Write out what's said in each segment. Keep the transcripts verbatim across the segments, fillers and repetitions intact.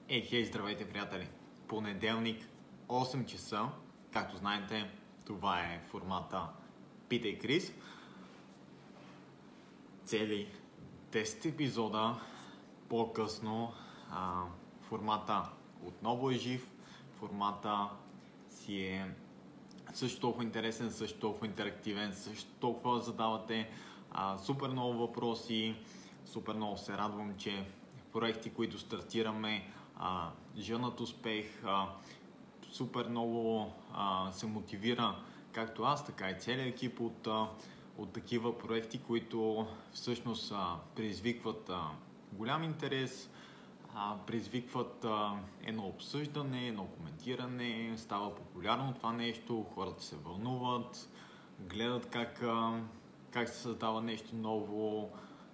Ей, хей, здравейте, приятели! Понеделник, осем часа, както знаете, това е формата Питай Крис. Цели десет епизода по-късно а, формата отново е жив, формата си е също толкова интересен, също толкова интерактивен, също толкова задавате а, супер много въпроси. Супер много се радвам, че проекти, които стартираме, а, жънат успех, а, супер много а, се мотивира както аз, така и целият екип от, а, от такива проекти, които всъщност а, предизвикват а, голям интерес, а, предизвикват а, едно обсъждане, едно коментиране, става популярно това нещо, хората се вълнуват, гледат как, а, как се създава нещо ново.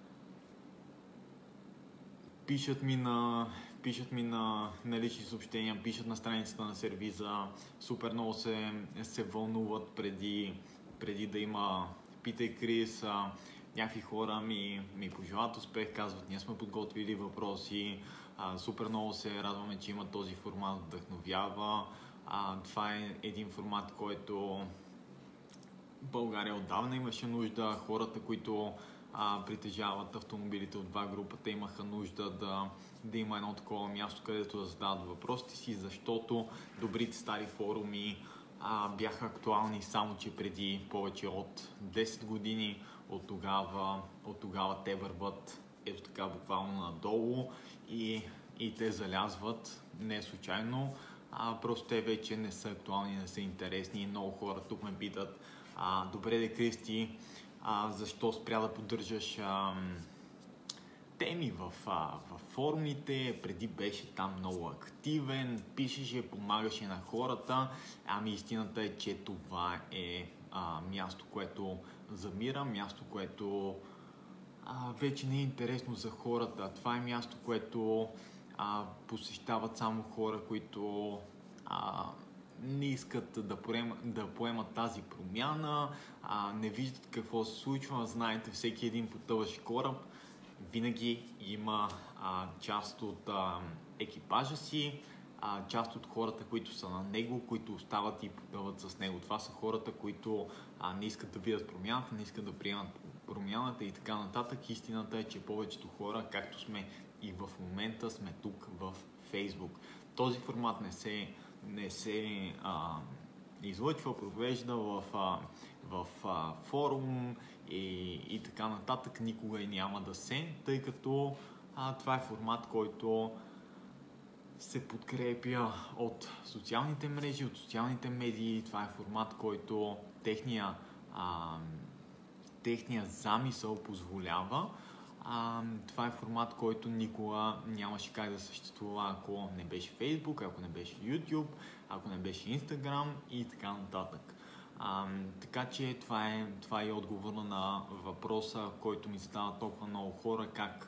Пишат ми на, пишат ми на, на лични съобщения, пишат на страницата на сервиза, супер много се, се вълнуват преди, преди да има Питай Крис. А, някакви хора ми, ми пожелават успех, казват, ние сме подготвили въпроси, а, супер много се радваме, че има този формат, вдъхновява. А, това е един формат, който България отдавна имаше нужда. Хората, които а, притежават автомобилите от два групата, имаха нужда да, да има едно такова място, където да задават въпросите си, защото добрите стари форуми а, бяха актуални само че преди повече от десет години. От тогава, от тогава те върват ето така буквално надолу и, и те залязват не случайно, а просто те вече не са актуални, не са интересни. Много хора тук ме питат: А, добре де, Кристи, а, защо спря да поддържаш а, теми в, а, в форумите? Преди беше там много активен, пишеше, помагаше на хората. Ами истината е, че това е а, място, което замира, място, което а, вече не е интересно за хората. Това е място, което а, посещават само хора, които а, не искат да поемат, да поемат тази промяна, а, не виждат какво се случва. Знаете, всеки един потъващ кораб винаги има а, част от а, екипажа си, а, част от хората, които са на него, които остават и потъват с него. Това са хората, които а, не искат да видят промяната, не искат да приемат промяната и така нататък. Истината е, че повечето хора, както сме и в момента, сме тук в Facebook. Този формат не се не се а, излъчва, провежда в, а, в а, форум и, и така нататък. Никога и няма да се, тъй като а, това е формат, който се подкрепя от социалните мрежи, от социалните медии. Това е формат, който техния, а, техния замисъл позволява. А, това е формат, който никога нямаше как да съществува, ако не беше Facebook, ако не беше YouTube, ако не беше Instagram и така нататък. А, така че това е, това е отговор на въпроса, който ми задават толкова много хора, как,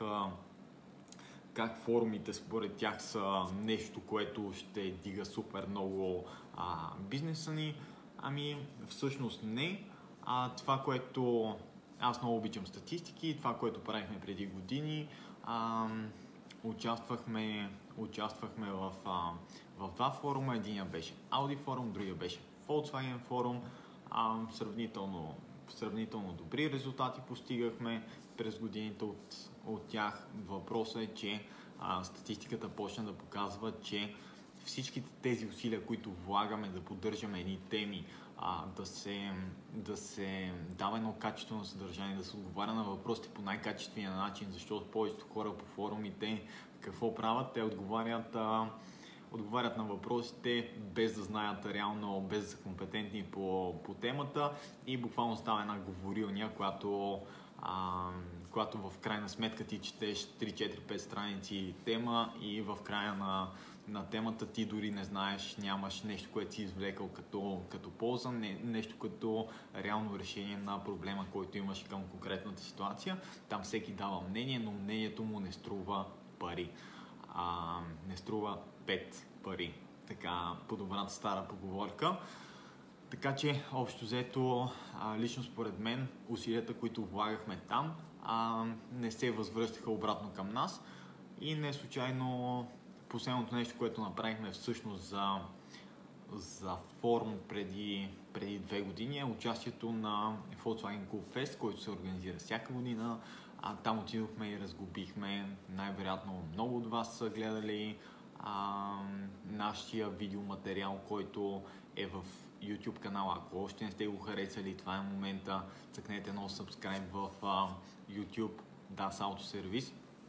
как форумите според тях са нещо, което ще дига супер много а, бизнеса ни. Ами всъщност не. А, това, което Аз много обичам статистики, това, което правихме преди години. А, участвахме, участвахме в, а, в два форума. Единия беше Audi форум, другия беше Volkswagen форум. А, сравнително, сравнително добри резултати постигахме през годините от, от тях. Въпросът е, че а, статистиката почна да показва, че всичките тези усилия, които влагаме да поддържаме едни теми, а, да, се, да се дава едно качествено съдържание, да се отговаря на въпросите по най-качествения начин, защото повечето хора по форумите какво правят? Те отговарят, а, отговарят на въпросите без да знаят реално, без да са компетентни по, по темата и буквално става една говорилня, която А, когато в крайна сметка ти четеш три четири пет страници тема и в края на, на темата ти дори не знаеш, нямаш нещо, което си извлекал като, като полза, не, нещо като реално решение на проблема, който имаш към конкретната ситуация. Там всеки дава мнение, но мнението му не струва пари. А, не струва пет пари. Така, по добрата стара поговорка. Така че, общо взето, лично според мен, усилията, които влагахме там, а, не се възвръщаха обратно към нас и не случайно последното нещо, което направихме всъщност за, за форум преди, преди две години е участието на Volkswagen Club Fest, който се организира всяка година. А, там отидохме и разглобихме. Най-вероятно много от вас са гледали а, нашия видеоматериал, който е в YouTube канала. Ако още не сте го харесали, това е момента. Цъкнете едно subscribe в а, YouTube Das Auto Service.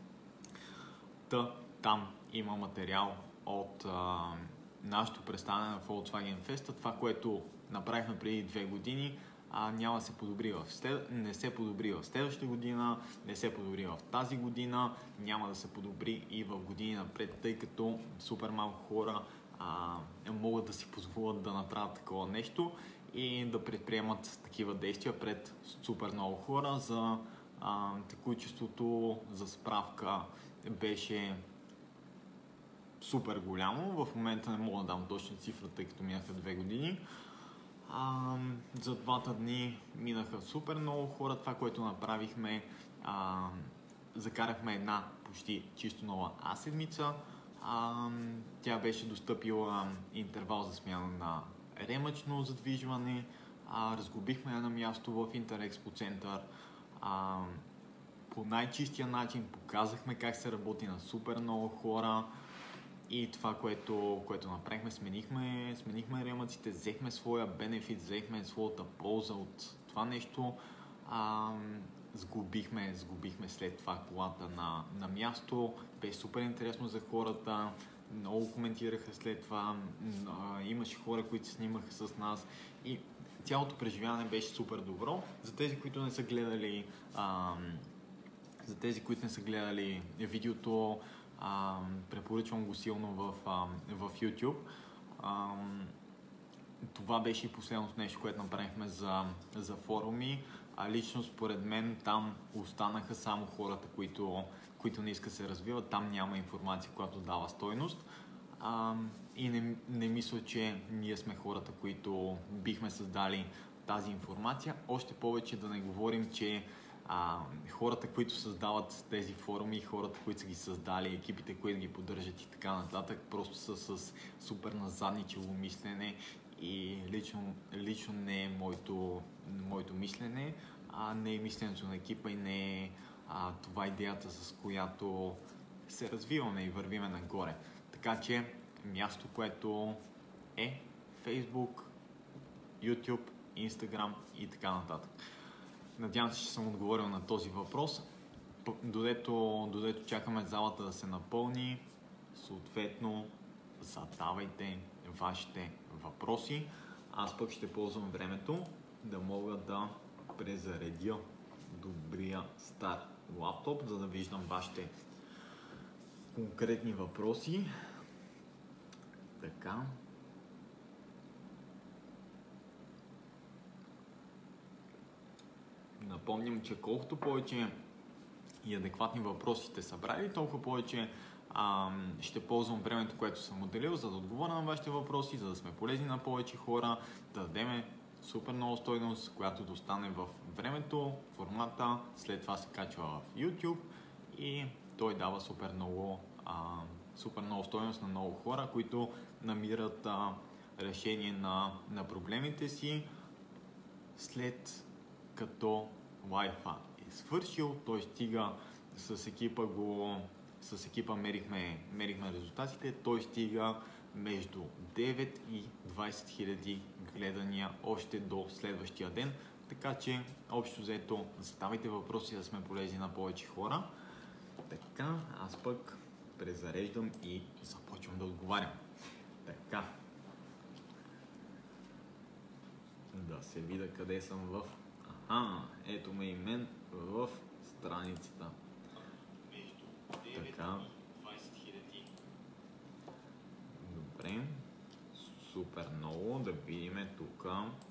Та, там има материал от а, нашето представяне на Volkswagen Fest. Това, което направихме преди две години, а, няма да се подобри в след... не се подобри в следващата година, не се подобри в тази година, няма да се подобри и в години напред, тъй като супер малко хора а, могат да си позволят да направят такова нещо и да предприемат такива действия пред супер много хора. За а, текучеството, за справка, беше супер голямо. В момента не мога да дам точна цифра, тъй като минаха две години. А, за двата дни минаха супер много хора. Това, което направихме, а, закарахме една почти чисто нова А-седмица. А, тя беше достъпила интервал за смяна на ремъчно задвижване. А, разглобихме я на място в Интерекспо център. А, по най-чистия начин показахме как се работи на супер много хора. И това, което, което направихме, сменихме, сменихме ремъците, взехме своя бенефит, взехме своята полза от това нещо. А, сгубихме, сгубихме след това колата на, на място. Беше супер интересно за хората. Много коментираха след това. А, имаше хора, които се снимаха с нас. И цялото преживяване беше супер добро. За тези, които не са гледали, а, за тези, които не са гледали видеото, Uh, препоръчвам го силно в, uh, в YouTube. Uh, това беше и последното нещо, което направихме за, за форуми. А лично според мен там останаха само хората, които, които не искат да се развиват. Там няма информация, която дава стойност. Uh, и не, не мисля, че ние сме хората, които бихме създали тази информация. Още повече да не говорим, че А, хората, които създават тези форуми, хората, които са ги създали, екипите, които ги поддържат и така нататък, просто са с супер назадничево мислене и лично, лично не е моето, моето мислене, а не е мисленето на екипа и не е а, това идеята, с която се развиваме и вървиме нагоре. Така че място, което е Facebook, YouTube, Instagram и така нататък. Надявам се, че съм отговорил на този въпрос. Додето, додето чакаме залата да се напълни, съответно задавайте вашите въпроси. Аз пък ще ползвам времето да мога да презаредя добрия стар лаптоп, за да виждам вашите конкретни въпроси. Така. Напомням, че колкото повече и адекватни въпроси сте събрали, толкова повече а, ще ползвам времето, което съм отделил, за да отговоря на вашите въпроси, за да сме полезни на повече хора, да дадем супер много стойност, която да остане в времето, формата, след това се качва в YouTube и той дава супер много, а, супер много стойност на много хора, които намират а, решение на, на проблемите си след като лайфа е свършил. Той стига с екипа го, с екипа мерихме, мерихме резултатите, той стига между девет и двайсет хиляди гледания още до следващия ден. Така че, общо взето, задавайте въпроси, да сме полезни на повече хора. Така, аз пък презареждам и започвам да отговарям. Така. Да се видя къде съм в... Аха, ето ме и мен в страницата. Така. Добре. Супер много. Да видим тук.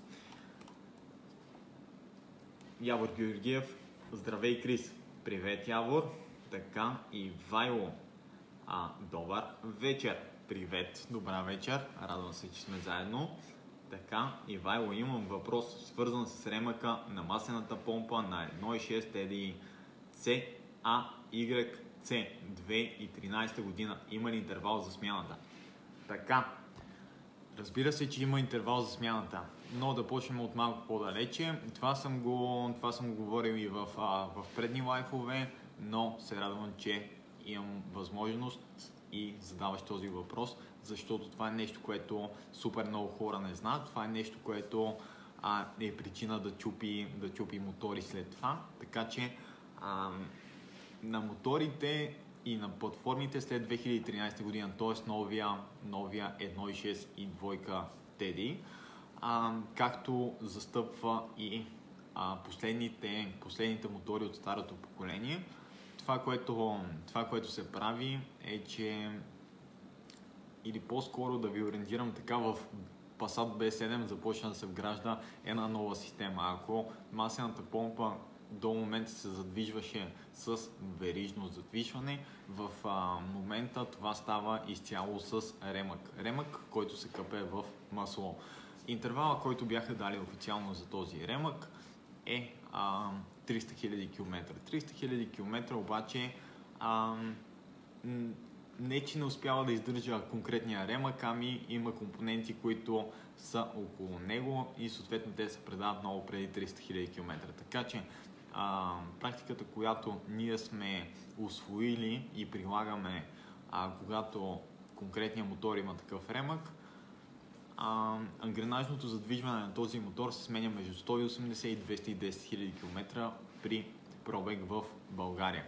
Явор Георгиев. Здравей, Крис. Привет, Явор. Така, и Вайло. А, добър вечер. Привет, добра вечер. Радвам се, че сме заедно. Така, Ивайло, имам въпрос, свързан с ремъка на масената помпа на едно цяло и шест Т Д И. С А Y С. две хиляди и тринадесета година има ли интервал за смяната? Така, разбира се, че има интервал за смяната, но да почнем от малко по-далече. Това съм го, това съм го говорил и в, а, в предни лайфове, но се радвам, че имам възможност и задаваш този въпрос, защото това е нещо, което супер много хора не знаят. Това е нещо, което а, е причина да чупи, да чупи мотори след това. Така че а, на моторите и на платформите след две хиляди и тринадесета година, т.е. новия, новия едно цяло и шест и двойка Теди, а, както застъпва и а, последните, последните мотори от старото поколение. Това което, това, което се прави е, че или по-скоро да ви ориентирам така, в Passat би седем започна да се вгражда една нова система. Ако масената помпа до момента се задвижваше с верижно задвижване, в а, момента това става изцяло с ремък. Ремък, който се къпе в масло. Интервала, който бяха дали официално за този ремък е а, триста хиляди километра. триста хиляди километра обаче а, не че не успява да издържа конкретния ремък, ами има компоненти, които са около него и съответно те се предават много преди триста хиляди километра. Така че а, практиката, която ние сме усвоили и прилагаме, а, когато конкретният мотор има такъв ремък, а, ангренажното задвижване на този мотор се сменя между сто и осемдесет и двеста и десет хиляди километра при пробег в България.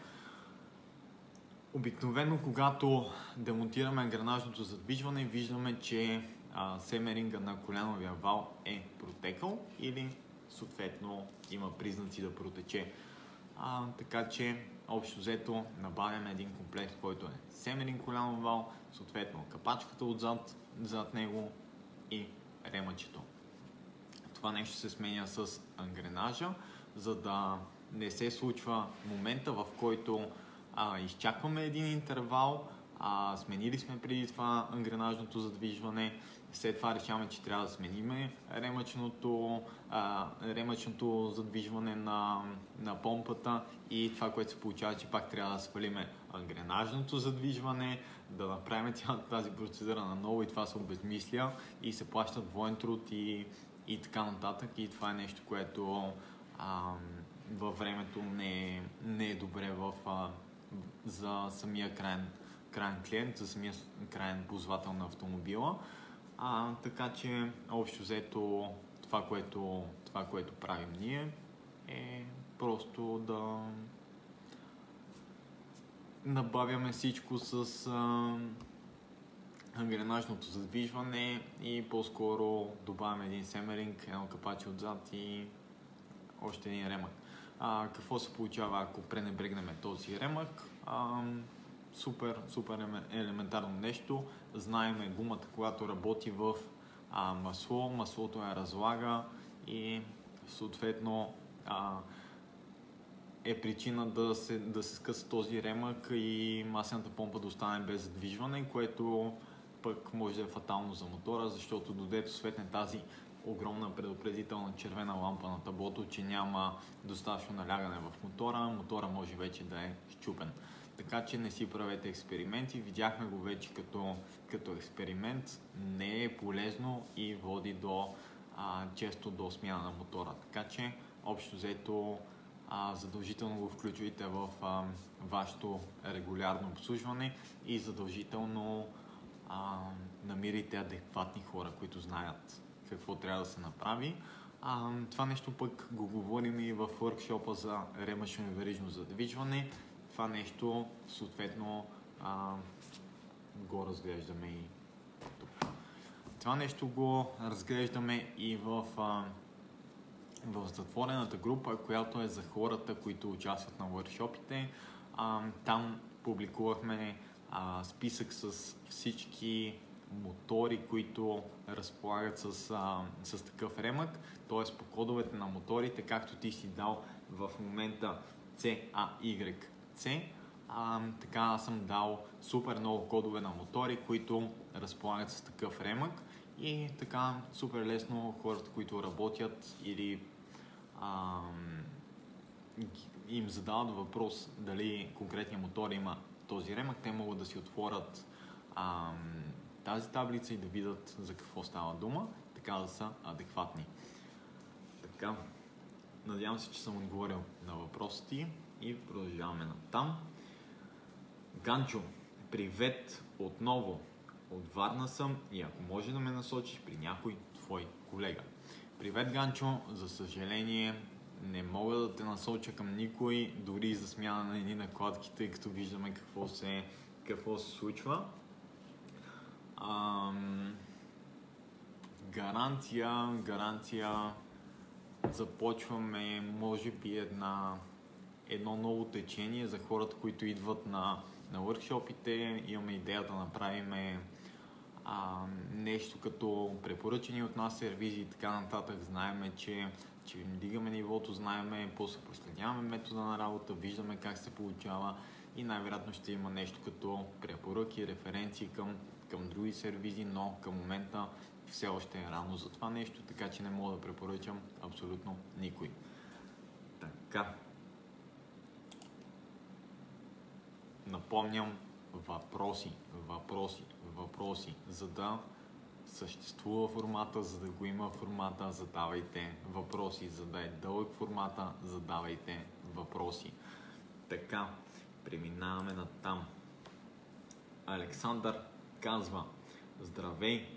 Обикновено, когато демонтираме ангренажното задвижване, виждаме, че а, семеринга на коляновия вал е протекал или съответно има признаци да протече. А, така че общо взето набавяме един комплект, който е семеринг колянов вал, съответно капачката отзад, зад него и ремъчето. Това нещо се сменя с ангренажа, за да не се случва момента, в който а, изчакваме един интервал, а, сменили сме преди това ангренажното задвижване, след това решаваме, че трябва да смениме ремъчното, а, ремъчното задвижване на, на помпата и това, което се получава, че пак трябва да свалиме ангренажното задвижване, да направим цялата тази процедура наново и това се обезмисля и се плаща двоен труд и, и така нататък. И това е нещо, което а, във времето не, не е добре в, а, за самия крайен, крайен клиент, за самия крайен ползвател на автомобила. А, така че общо взето това което, това, което правим ние е просто да набавяме всичко с а, ангренажното задвижване и по-скоро добавяме един семеринг, едно капаче отзад и още един ремък. А, какво се получава, ако пренебрегнем този ремък? А, супер, супер елементарно нещо. Знаем гумата, когато работи в а, масло, маслото я разлага и съответно а, е причина да се, да се скъса този ремък и масената помпа да остане без задвижване, което пък може да е фатално за мотора, защото додето светне тази огромна предупредителна червена лампа на таблото, че няма достатъчно налягане в мотора, мотора може вече да е счупен. Така че не си правете експерименти, видяхме го вече като, като експеримент, не е полезно и води до, а, често до смяна на мотора. Така че общо взето а, задължително го включвайте в а, вашето регулярно обслужване и задължително а, намирайте адекватни хора, които знаят какво трябва да се направи. А, това нещо пък го говорим и в workshop-а за ремъчно и верижно задвижване. Това нещо съответно а, го разглеждаме и тук. Това нещо го разглеждаме и в, а, в затворената група, която е за хората, които участват на workshop-ите. А, там публикувахме а, списък с всички мотори, които разполагат с, а, с такъв ремък, т.е. по кодовете на моторите, както ти си дал в момента С А Y C, а, така аз съм дал супер много кодове на мотори, които разполагат с такъв ремък и така супер лесно хората, които работят или а, им задават въпрос дали конкретния мотор има този ремък, те могат да си отворят а, тази таблица и да видят за какво става дума, така да са адекватни. Така, надявам се, че съм отговорил на въпросите и продължаваме натам. Ганчо, привет отново. От Варна съм и ако може да ме насочиш при някой твой колега. Привет, Ганчо, за съжаление не мога да те насоча към никой, дори за смяна на едни накладки, тъй като виждаме какво се, какво се случва. Ам... Гаранция, гаранция, започваме може би една, едно ново течение за хората, които идват на, на workshop-ите. Имаме идея да направим а, нещо като препоръчени от нас сервизи и така нататък. Знаеме, че, че дигаме нивото, знаеме, после проследяваме метода на работа, виждаме как се получава и най-вероятно ще има нещо като препоръки, референции към, към други сервизи, но към момента все още е рано за това нещо, така че не мога да препоръчам абсолютно никой. Така. Напомням, въпроси, въпроси, въпроси, за да съществува формата, за да го има формата, задавайте въпроси, за да е дълъг формата, задавайте въпроси. Така, преминаваме натам. Александър казва: здравей!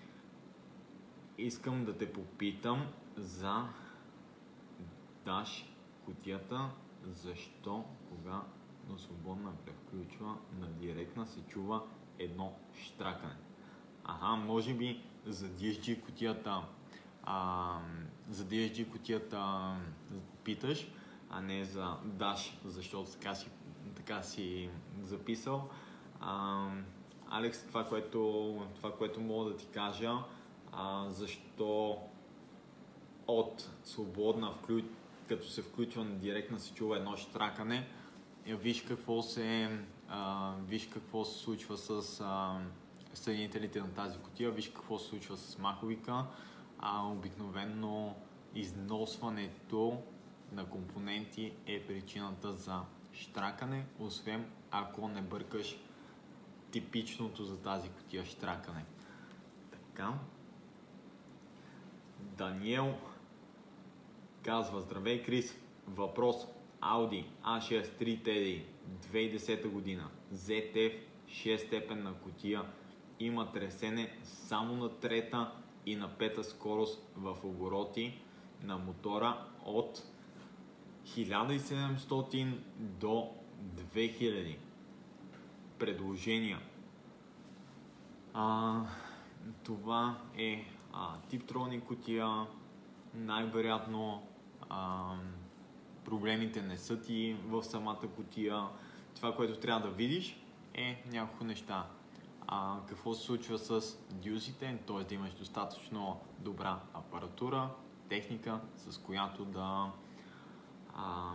Искам да те попитам за даш кутията, защо кога на свободна превключва на директна се чува едно щракане. Ага, може би за ди ес джи кутията а, за ди ес джи кутията питаш, а не за даш, защото така си, така си записал. А, Алекс, това което, това, което мога да ти кажа, а, защо от свободна, вклю... като се включва на директна се чува едно щракане, виж какво се, а, виж какво се случва с а, съединителите на тази кутия, виж какво се случва с маховика. А, обикновено износването на компоненти е причината за щракане, освен ако не бъркаш типичното за тази кутия щракане. Така. Даниел казва: здравей, Крис, въпрос. Audi а шест три Т Д две хиляди и десета година, зет еф шест степенна кутия, има тресене само на трета и на пета скорост в обороти на мотора от хиляда и седемстотин до две хиляди. Предложения. А, това е а, Tiptronic кутия. Най-вероятно а, проблемите не са ти в самата кутия. Това, което трябва да видиш, е няколко неща. А, какво се случва с дюзите, т.е. да имаш достатъчно добра апаратура, техника, с която да а,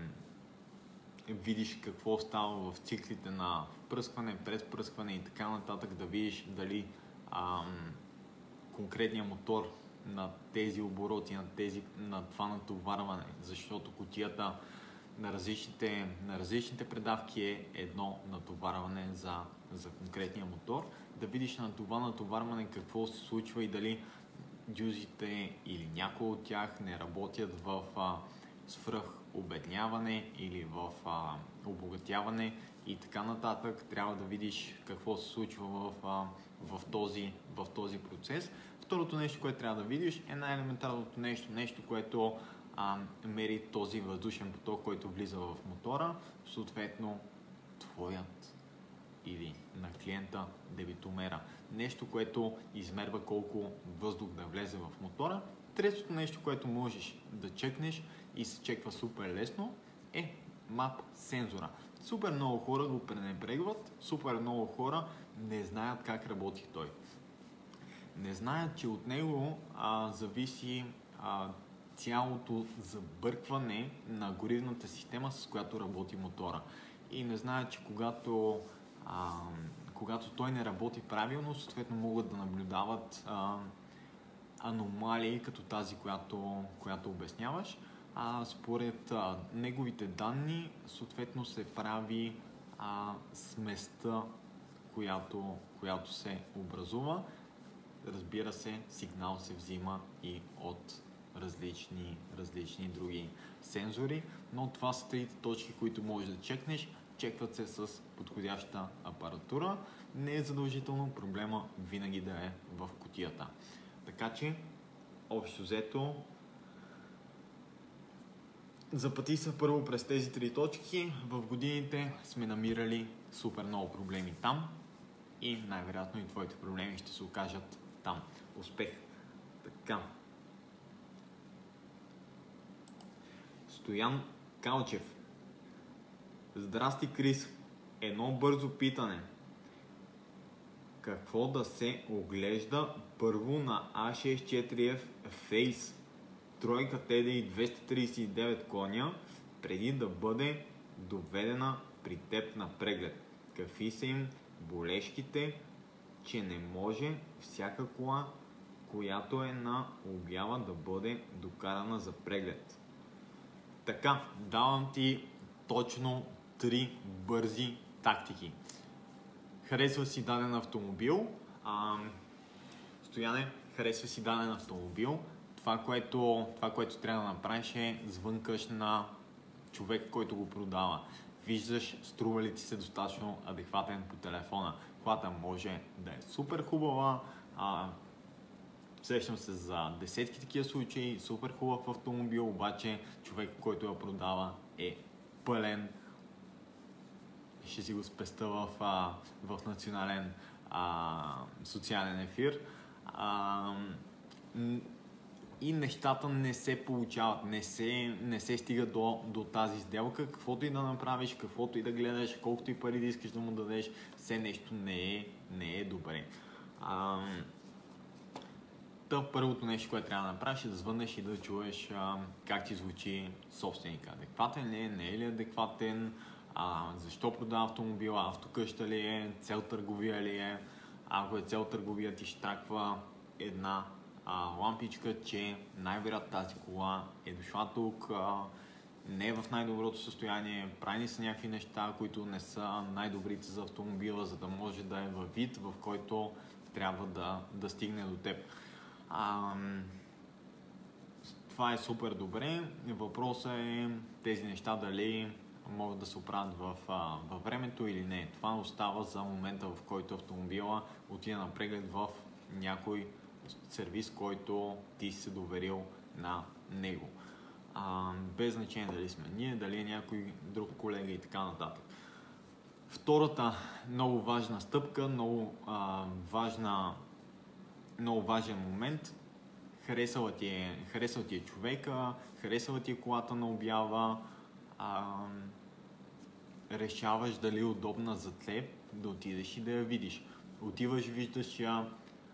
видиш какво става в циклите на впръскване, презпръскване и така нататък, да видиш дали а, конкретният мотор на тези обороти, на, тези, на това натоварване, защото кутията на различните, на различните предавки е едно натоварване за, за конкретния мотор. Да видиш на това натоварване какво се случва и дали дюзите или някои от тях не работят в а, свръхобедняване или в а, обогатяване и така нататък. Трябва да видиш какво се случва в, а, в, този, в този процес. Второто нещо, което трябва да видиш, е най-елементарното нещо, нещо, което а, мери този въздушен поток, който влиза в мотора, съответно твоят или на клиента дебитомера. Нещо, което измерва колко въздух да влезе в мотора. Третото нещо, което можеш да чекнеш и се чеква супер лесно, е мап сензора. Супер много хора го пренебрегват, супер много хора не знаят как работи той. Не знаят, че от него а, зависи а, цялото забъркване на горивната система, с която работи мотора. И не знаят, че когато, а, когато той не работи правилно, съответно могат да наблюдават а, аномалии, като тази, която, която обясняваш. а, според а, неговите данни съответно се прави а, сместа, която, която се образува. Разбира се, сигнал се взима и от различни, различни други сензори, но това са трите точки, които можеш да чекнеш. Чекват се с подходяща апаратура. Не е задължително проблема винаги да е в кутията. Така че, общо взето, запъти се първо през тези три точки. В годините сме намирали супер много проблеми там и най-вероятно и твоите проблеми ще се окажат там. Успех! Така. Стоян Калчев. Здрасти, Крис. Едно бързо питане. Какво да се оглежда първо на А шейсет и четири еф Face тройка Т Д И двеста тридесет и девет коня, преди да бъде доведена при теб на преглед? Какви са им болешките, че не може всяка кола, която е на обява, да бъде докарана за преглед? Така, давам ти точно три бързи тактики. Харесва си даден автомобил. А, Стояне, харесва си даден автомобил. Това което, това, което трябва да направиш е звънкаш на човек, който го продава. Виждаш струва ли ти се достатъчно адекватен по телефона. Колата може да е супер хубава. А, срещам се за десетки такива случаи. Супер хубав автомобил, обаче човек, който я продава, е пълен. Ще си го спеста в, а, в национален а, социален ефир. А, и нещата не се получават, не се, не се стига до, до тази сделка. Каквото и да направиш, каквото и да гледаш, колкото и пари да искаш да му дадеш, все нещо не е, не е добре. А, Та първото нещо, което трябва да направиш, е да звъннеш и да чуеш а, как ти звучи собственика. Адекватен ли е, не е ли адекватен, а, защо продава автомобила, автокъща ли е, цел търговия ли е. Ако е цел търговия, ти ще траква една а, лампичка, че най-вероятно тази кола е дошла тук, а, не е в най-доброто състояние, правени са някакви неща, които не са най-добрите за автомобила, за да може да е във вид, в който трябва да, да стигне до теб. А, това е супер добре. Въпросът е тези неща дали могат да се оправят в, а, във времето или не. Това остава за момента, в който автомобила отиде на преглед в някой сервис, който ти си се доверил на него. А, без значение дали сме ние, дали е някой друг колега и така нататък. Втората много важна стъпка, много а, важна много важен момент. Харесала ти е, харесал ти е човека, харесала ти е колата на обява, а, решаваш дали е удобна за теб, да отидеш и да я видиш. Отиваш, виждаш я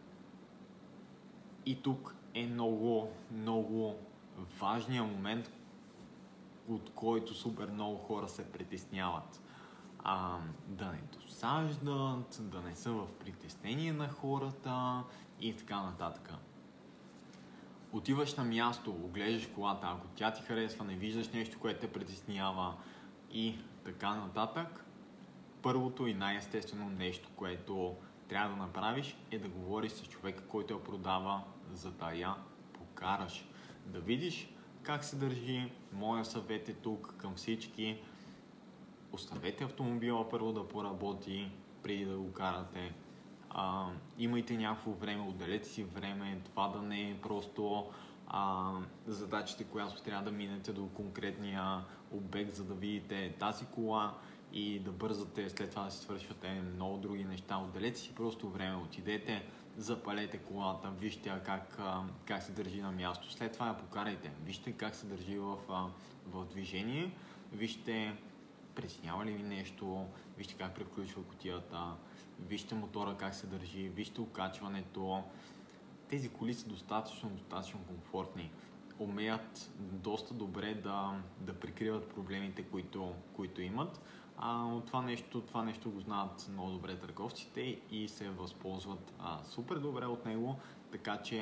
и тук е много, много важният момент, от който супер много хора се притесняват. А, да не досаждат, да не са в притеснение на хората и така нататък. Отиваш на място, оглеждаш колата, ако тя ти харесва, не виждаш нещо, което те притеснява и така нататък. Първото и най-естествено нещо, което трябва да направиш, е да говориш с човека, който я продава, за да я покараш. Да видиш как се държи. Моя съвет е тук към всички. Оставете автомобила първо да поработи, преди да го карате. А, имайте някакво време, отделете си време, това да не е просто а, задачите, която трябва да минете до конкретния обект, за да видите тази кола и да бързате, след това да си свършвате много други неща. Отделете си просто време, отидете, запалете колата, вижте как, как се държи на място, след това я покарайте, вижте как се държи в, в движение, вижте преснява ли ви нещо, вижте как превключва кутията, вижте мотора как се държи, вижте окачването. Тези коли са достатъчно, достатъчно комфортни. Умеят доста добре да, да прикриват проблемите, които, които имат. А, това, нещо, това нещо го знаят много добре търговците и се възползват а, супер добре от него, така че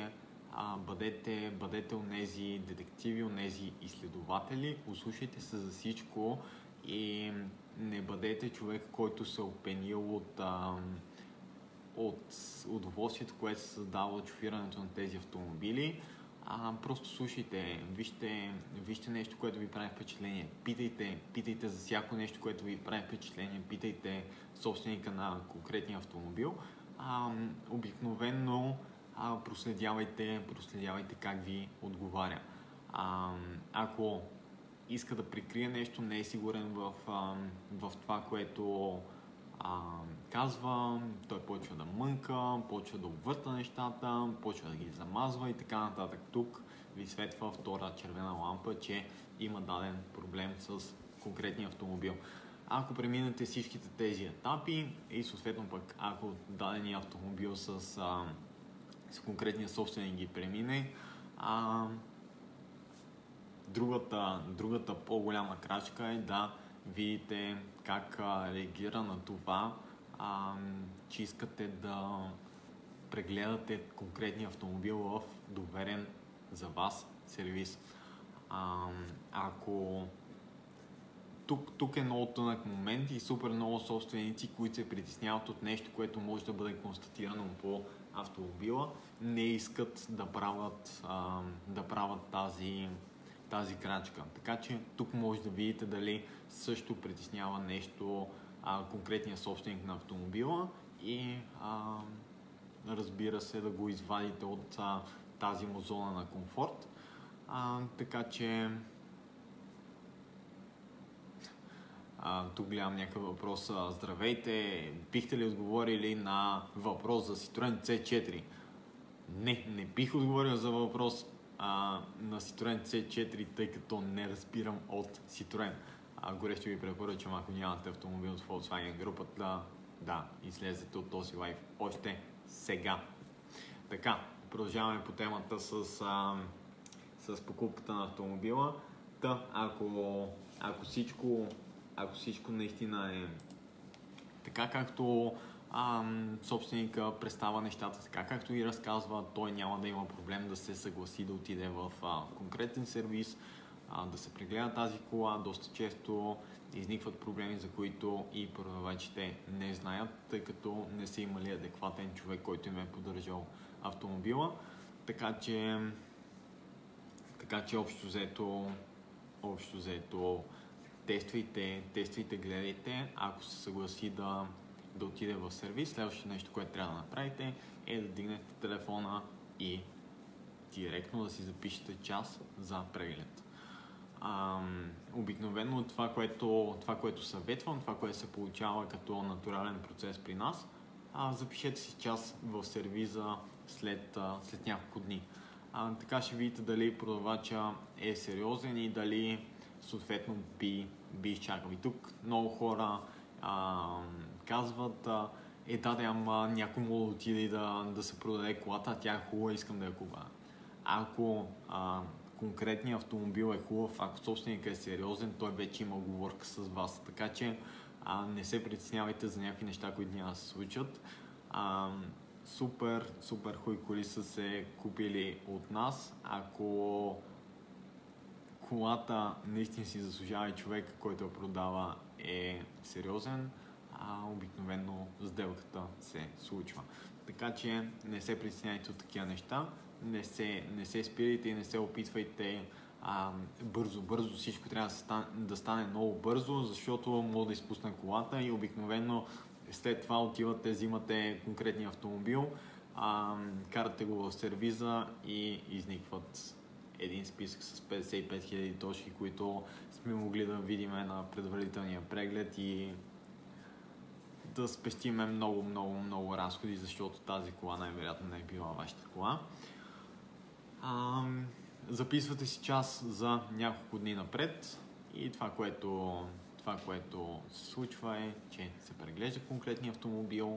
а, бъдете, бъдете онези детективи, онези изследователи, услушайте се за всичко и не бъдете човек, който се опенил от, а, от удоволствието, което се създава от шофирането на тези автомобили. А, просто слушайте, вижте, вижте нещо, което ви прави впечатление, питайте, питайте за всяко нещо, което ви прави впечатление, питайте собственика на конкретния автомобил. А, обикновено а, проследявайте, проследявайте как ви отговаря. А, ако иска да прикрие нещо, не е сигурен в, а, в това, което а, казва, той почва да мънка, почва да обвърта нещата, почва да ги замазва и така нататък. Тук ви светва втора червена лампа, че има даден проблем с конкретния автомобил. Ако преминете всичките тези етапи и съответно пък ако дадения автомобил с, а, с конкретния собственик ги премине, а, другата, другата по-голяма крачка е да видите как а, реагира на това, а, че искате да прегледате конкретния автомобил в доверен за вас сервис. А, ако тук, тук е много тънък момент и супер много собственици, които се притесняват от нещо, което може да бъде констатирано по автомобила, не искат да правят, а, да правят тази тази крачка. Така че тук може да видите дали също притеснява нещо а, конкретния собственик на автомобила и а, разбира се да го извадите от а, тази му зона на комфорт. А, така че а, тук гледам някакъв въпрос. Здравейте, бихте ли отговорили на въпрос за Citroen Си четири? Не, не бих отговорил за въпрос Uh, на Citroen Си четири, тъй като не разбирам от Citroen. Uh, горещо ви препоръчам, ако нямате автомобил от Volkswagen групата, да, да излезете от този лайф още сега. Така, продължаваме по темата с, uh, с покупката на автомобила. Та, ако, ако, всичко, ако всичко наистина е така, както А, собственика представя нещата така, както и разказва, той няма да има проблем да се съгласи да отиде в а, конкретен сервис, а, да се прегледа тази кола. Доста често изникват проблеми, за които и продавачите не знаят, тъй като не са имали адекватен човек, който им е поддържал автомобила. Така че, така че общо взето, общо взето тествайте, тествайте, гледайте. Ако се съгласи да да отиде в сервис, следващото нещо, което трябва да направите е да дигнете телефона и директно да си запишете час за преглед. Ам, обикновено това което, това, което съветвам, това, което се получава като натурален процес при нас, а, запишете си час в сервиза след, а, след няколко дни. А, така ще видите дали продавача е сериозен и дали съответно би, би изчакал. И тук много хора а, казват, а, е да, да, ама някой му да отиде да, да се продаде колата, а тя е хубава, искам да я купя. Ако а, конкретният автомобил е хубав, ако собственикът е сериозен, той вече има оговорка с вас. Така че а, не се притеснявайте за някакви неща, които няма да се случат. А, супер, супер хубави коли са се купили от нас. Ако колата наистина си заслужава и човека, който я продава, е сериозен, а обикновено сделката се случва. Така че не се притесняйте от такива неща, не се, не се спирайте и не се опитвайте а, бързо, бързо, всичко трябва да стане, да стане много бързо, защото мога да изпусна колата и обикновено след това отивате, взимате конкретния автомобил, а, карате го в сервиза и изникват един списък с петдесет и пет хиляди точки, които сме могли да видим на предварителния преглед и да спестиме много, много, много разходи, защото тази кола най-вероятно не е била вашата кола. А, записвате си час за няколко дни напред и това което, това, което се случва е, че се преглежда конкретния автомобил,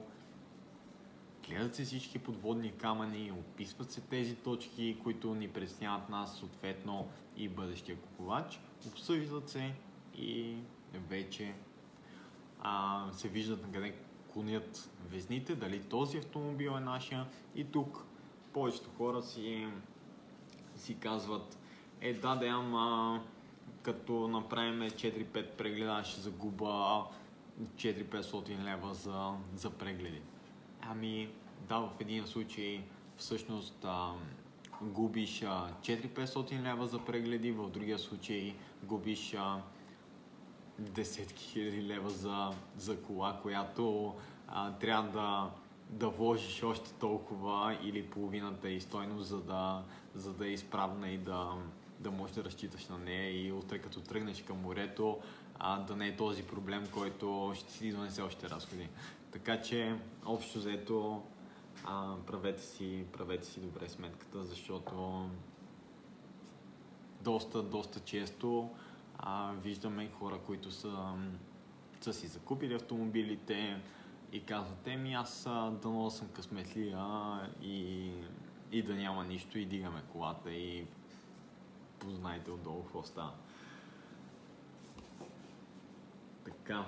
гледат се всички подводни камъни, описват се тези точки, които ни притесняват нас, съответно и бъдещия купувач, обсъждат се и вече а, се виждат на къде клонят везните, дали този автомобил е нашия и тук повечето хора си, си казват, е да, да, ама като направим четири-пет прегледа ще загуба четири-петстотин лева за, за прегледи. Ами да, в един случай всъщност а, губиш а, четири-петстотин лева за прегледи, в другия случай губиш а, десетки хиляди лева за, за кола, която а, трябва да, да вложиш още толкова или половината и стойност, за да, за да е изправна и да, да можеш да разчиташ на нея и утре като тръгнеш към морето, а, да не е този проблем, който ще си донесе още разходи. Така че, общо взето, а, правете, си, правете си добре сметката, защото доста, доста често а, виждаме хора, които са, са си закупили автомобилите и казват, еми аз дано съм късметлия и, и да няма нищо и дигаме колата и познайте отдолу какво става. Така.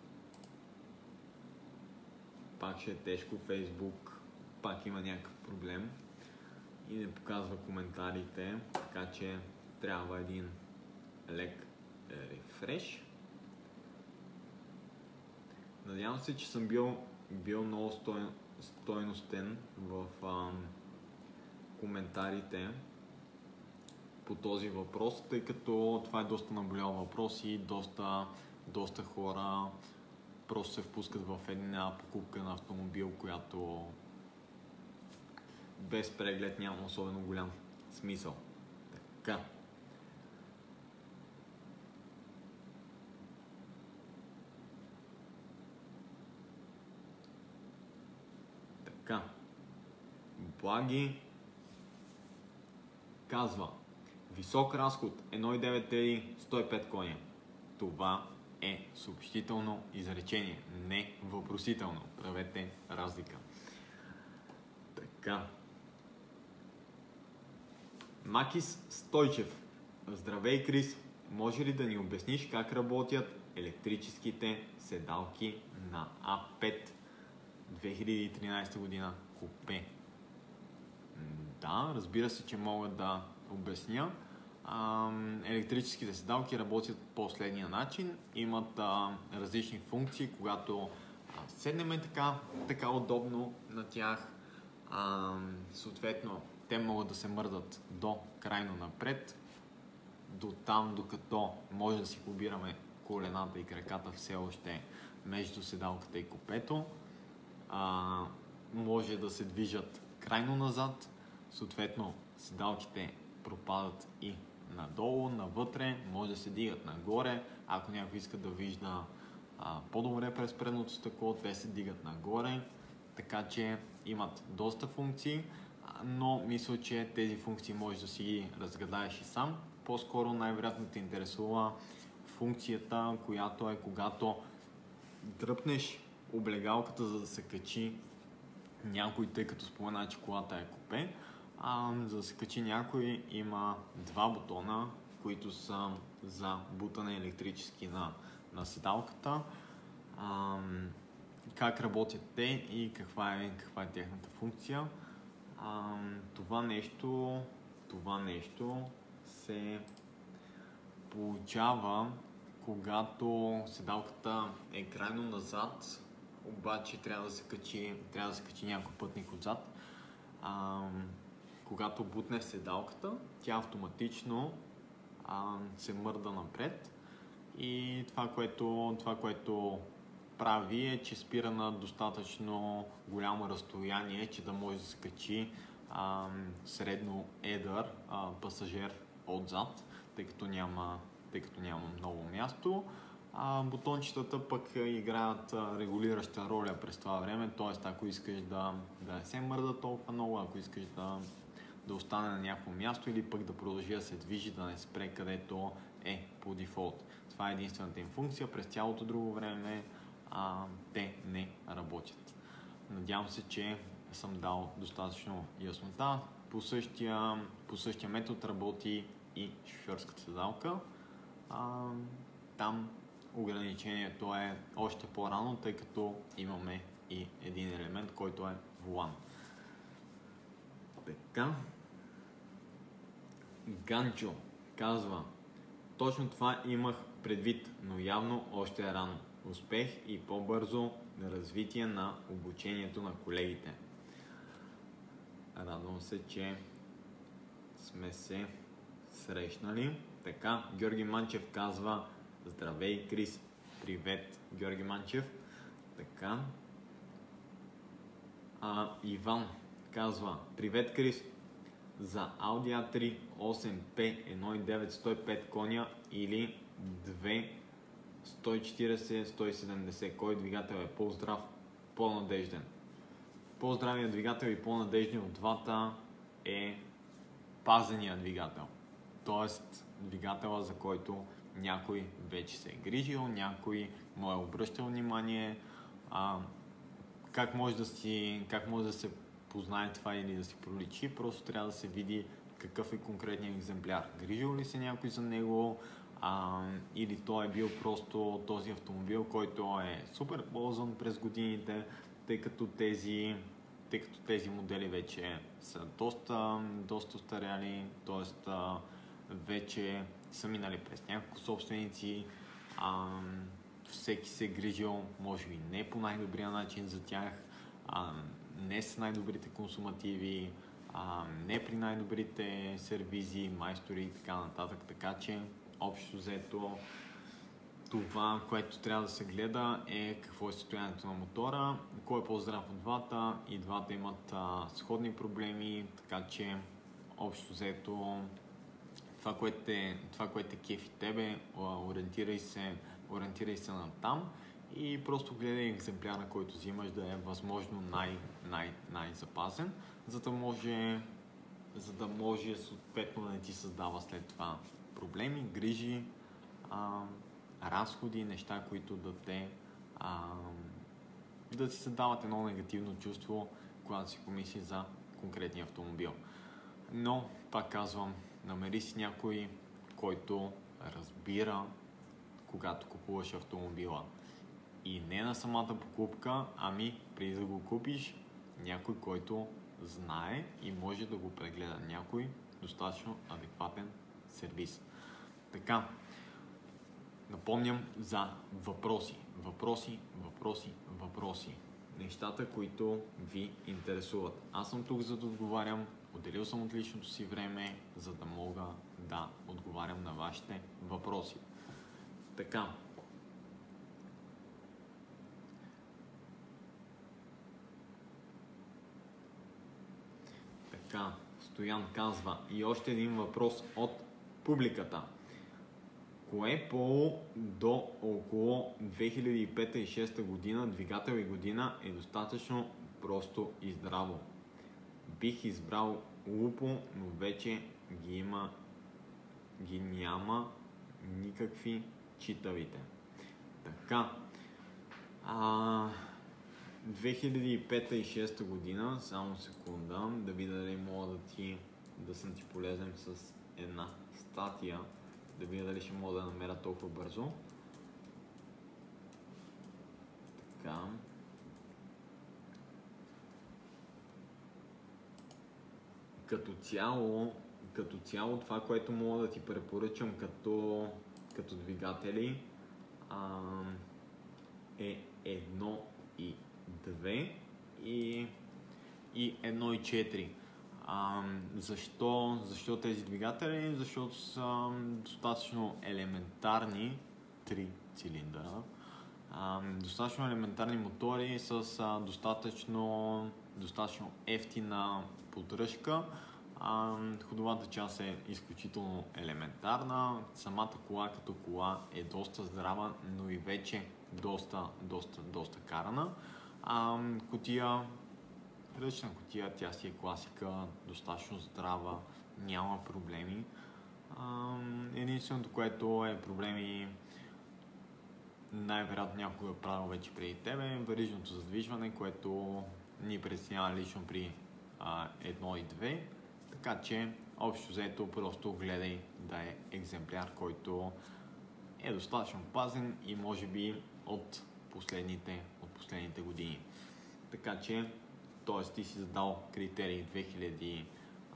Пак ще е тежко, Фейсбук пак има някакъв проблем и не показва коментарите, така че трябва един лек рефреш. Надявам се, че съм бил, бил много стой, стойностен в а, коментарите по този въпрос, тъй като това е доста наболял въпрос и доста, доста хора просто се впускат в една покупка на автомобил, която без преглед няма особено голям смисъл. Така. Така. Благи казва: висок разход, едно цяло и девет Ти, сто и пет коня. Това е съобщително изречение, не въпросително. Правете разлика. Така. Макис Стойчев. Здравей, Крис! Може ли да ни обясниш как работят електрическите седалки на А пет две хиляди и тринадесета година купе? Да, разбира се, че мога да обясня. А, електрическите седалки работят по следния начин. Имат а, различни функции, когато а, седнем така, така удобно на тях. А, съответно, те могат да се мърдат до крайно напред, до там, докато може да си побираме колената и краката все още между седалката и купето. А, може да се движат крайно назад, съответно седалките пропадат и надолу, навътре, може да се дигат нагоре. Ако някой иска да вижда а, по-добре през предното стъкло, те се дигат нагоре, така че имат доста функции, но мисля, че тези функции можеш да си ги разгадаеш и сам. По-скоро най-вероятно те интересува функцията, която е когато дръпнеш облегалката, за да се качи някой, тъй като спомена, че колата е купе. А, за да се качи някой, има два бутона, които са за бутане електрически на, на седалката. А, как работят те и каква е, каква е тяхната функция. А, това нещо, това нещо се получава, когато седалката е крайно назад, обаче трябва да се качи, трябва да се качи някой пътник отзад. А, когато бутне седалката, тя автоматично а, се мърда напред и това което, това, което прави е, че спира на достатъчно голямо разстояние, че да може да се качи а, средно едър а, пасажир отзад, тъй като няма, тъй като няма много място. А, бутончетата пък играят регулираща роля през това време, т.е. ако искаш да, да не се мърда толкова много, ако искаш да, да остане на някакво място или пък да продължи да се движи, да не спре където е по дефолт. Това е единствената им функция, през цялото друго време а, те не работят. Надявам се, че съм дал достатъчно яснота. По същия, по същия метод работи и шофьорската седалка. А, там ограничението е още по-рано, тъй като имаме и един елемент, който е волан. Така. Ганчо казва: точно това имах предвид, но явно още е рано. Успех и по-бързо развитие на обучението на колегите. Радвам се, че сме се срещнали. Така, Георги Манчев казва: здравей, Крис. Привет, Георги Манчев. Така. А, Иван казва: привет, Крис. За Audi а три осем пи едно цяло девет сто и пет коня или две сто и четиридесет сто и седемдесет, кой двигател е по-здрав, по-надежден? По-здравият двигател и по-надежден от двата е пазения двигател. Тоест двигателя, за който някой вече се е грижил, някой му е обръщал внимание. А, как може да си, как може да се познае това или да си проличи, просто трябва да се види какъв е конкретният екземпляр. Грижил ли се някой за него, а, или той е бил просто този автомобил, който е супер ползван през годините, тъй като тези, тъй като тези модели вече са доста, доста устаряли, т.е. вече са минали през няколко собственици, а, всеки се е грижил, може би не по най-добрия начин за тях, а, не с най-добрите консумативи, а, не при най-добрите сервизи, майстори и така нататък, така че общо взето това, което трябва да се гледа е какво е състоянието на мотора, кой е по-здрав от двата, и двата имат а, сходни проблеми, така че общо взето това, което те, това, което те кефи тебе, ориентирай се, ориентирай се на там и просто гледай екземпляра, който взимаш да е възможно най, най, най-запазен, за да може, за да може съответно да не ти създава след това проблеми, грижи, а, разходи, неща, които да те а, да ти създават едно негативно чувство, когато си помисли за конкретния автомобил. Но, пак казвам, намери си някой, който разбира, когато купуваш автомобила. И не на самата покупка, ами преди да го купиш, някой, който знае и може да го прегледа. Някой достатъчно адекватен сервис. Така, напомням за въпроси. Въпроси, въпроси, въпроси. Нещата, които ви интересуват. Аз съм тук, за да отговарям. Отделил съм от личното си време, за да мога да отговарям на вашите въпроси. Така. Така, Стоян казва: и още един въпрос от публиката. Кое по до около две хиляди и пета и две хиляди и шеста година двигател и година е достатъчно просто и здраво? Бих избрал Лупо, но вече ги има, ги няма никакви читавите. Така, а, две хиляди и пета и две хиляди и шеста година, само секунда, да видя дали мога да ти, да съм ти полезен с една статия, да видя дали ще мога да намеря толкова бързо. Така. Като цяло, като цяло това, което мога да ти препоръчам като, като двигатели, а, е едно и две и, и едно и четири. А, защо, защо тези двигатели? Защото са достатъчно елементарни, три цилиндъра, а, достатъчно елементарни мотори с а, достатъчно, достатъчно ефтина поддръжка. А, ходовата част е изключително елементарна. Самата кола като кола е доста здрава, но и вече доста, доста, доста карана. А, кутия, ръчна кутия, тя си е класика, достатъчно здрава, няма проблеми. А, единственото, което е проблеми, най-вероятно някой е правил вече преди тебе, верижното задвижване, което ни притеснява лично при а, едно и две. Така че, общо взето, просто гледай да е екземпляр, който е достатъчно пазен и може би от последните, от последните години. Така че, т.е. ти си задал критерии две хиляди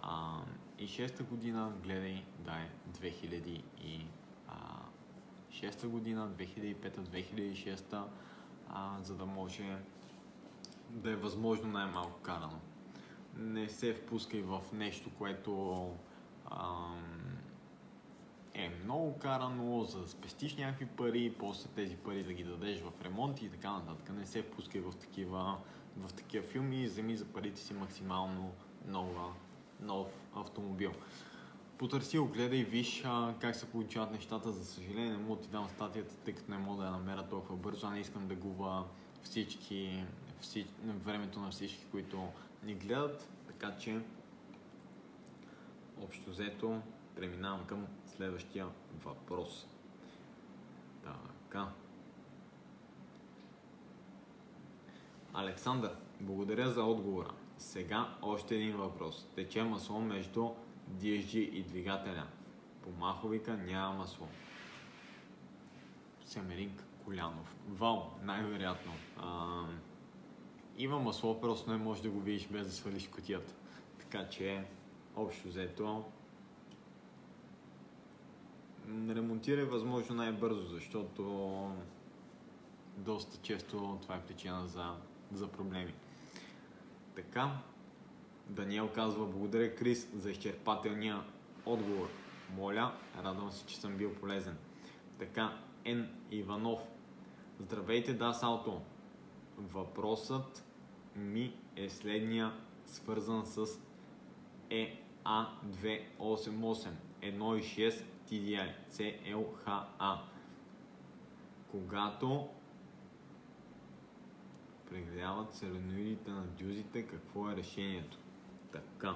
А, и шеста година гледай да е две хиляди и шеста година, две хиляди и пета, две хиляди и шеста, а, за да може да е възможно най-малко карано. Не се впускай в нещо, което ам, е много карано, за да спестиш някакви пари, после тези пари да ги дадеш в ремонт и така нататък. Не се впускай в такива, в такива филми и вземи за парите си максимално нова, нов автомобил. Потърси, огледай, виж а, как се получават нещата. За съжаление не мога да ти дам статията, тъй като не мога да я намеря толкова бързо. А не искам да губя всички, всич... времето на всички, които ни гледат. Така че, общо взето, преминавам към следващия въпрос. Така. Александър, благодаря за отговора. Сега още един въпрос. Тече масло между ди ес джи и двигателя. По маховика няма масло. Семеринг Колянов. Вал, най-вероятно. А, има масло, просто не можеш да го видиш без да свалиш кутията. Така че, общо взето, ремонтирай възможно най-бързо, защото доста често това е причина за, за проблеми. Така, Даниел казва: благодаря, Крис, за изчерпателния отговор. Моля, радвам се, че съм бил полезен. Така, Н. Иванов. Здравейте, Das Auto. Въпросът ми е следния, свързан с Е А две осем осем едно и шест Ти Ди Ай Си Ел Ейч А. Когато прегряват соленоидите на дюзите, какво е решението? Така.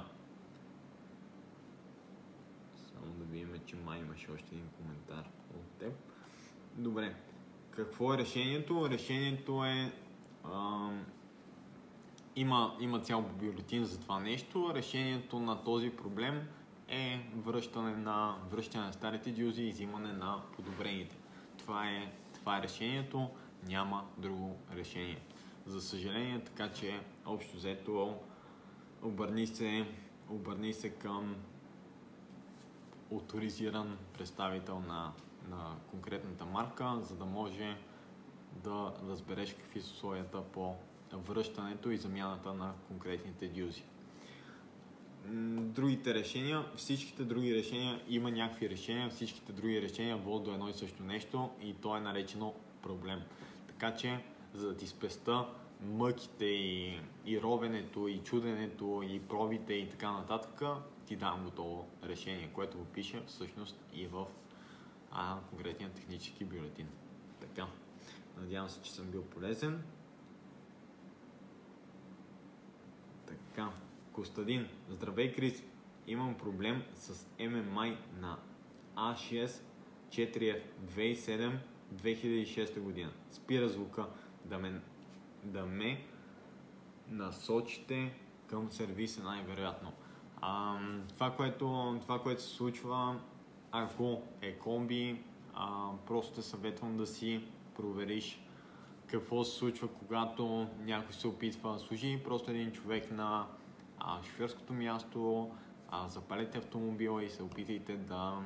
Само да видим, че май имаше още един коментар от теб. Добре. Какво е решението? Решението е... А, има, има цял бюлетин за това нещо. Решението на този проблем е връщане на, връщане на старите дюзи и взимане на подобрените. Това е, това е решението. Няма друго решение. За съжаление, така че общо взето обърни се, обърни се към оторизиран представител на, на конкретната марка, за да може да разбереш какви са условията по връщането и замяната на конкретните дюзи. Другите решения, всичките други решения, има някакви решения, всичките други решения водят до едно и също нещо и то е наречено проблем. Така че, за да ти спеста мъките и, и ровенето, и чуденето, и пробите и така нататък, ти давам готово решение, което го пише всъщност и в а, конкретния технически бюлетин. Така, надявам се, че съм бил полезен. Така, Костадин, здравей, Крис, имам проблем с Ем Ем Ай на А шест четири Еф две хиляди и седем две хиляди и шеста година. Спира звука, да ме, да ме насочите към сервиса най-вероятно. А, това, което, това, което се случва, ако е комби, а, просто те съветвам да си провериш какво се случва, когато някой се опитва да служи. Просто един човек на а, шофьорското място, а, запалете автомобила и се опитайте да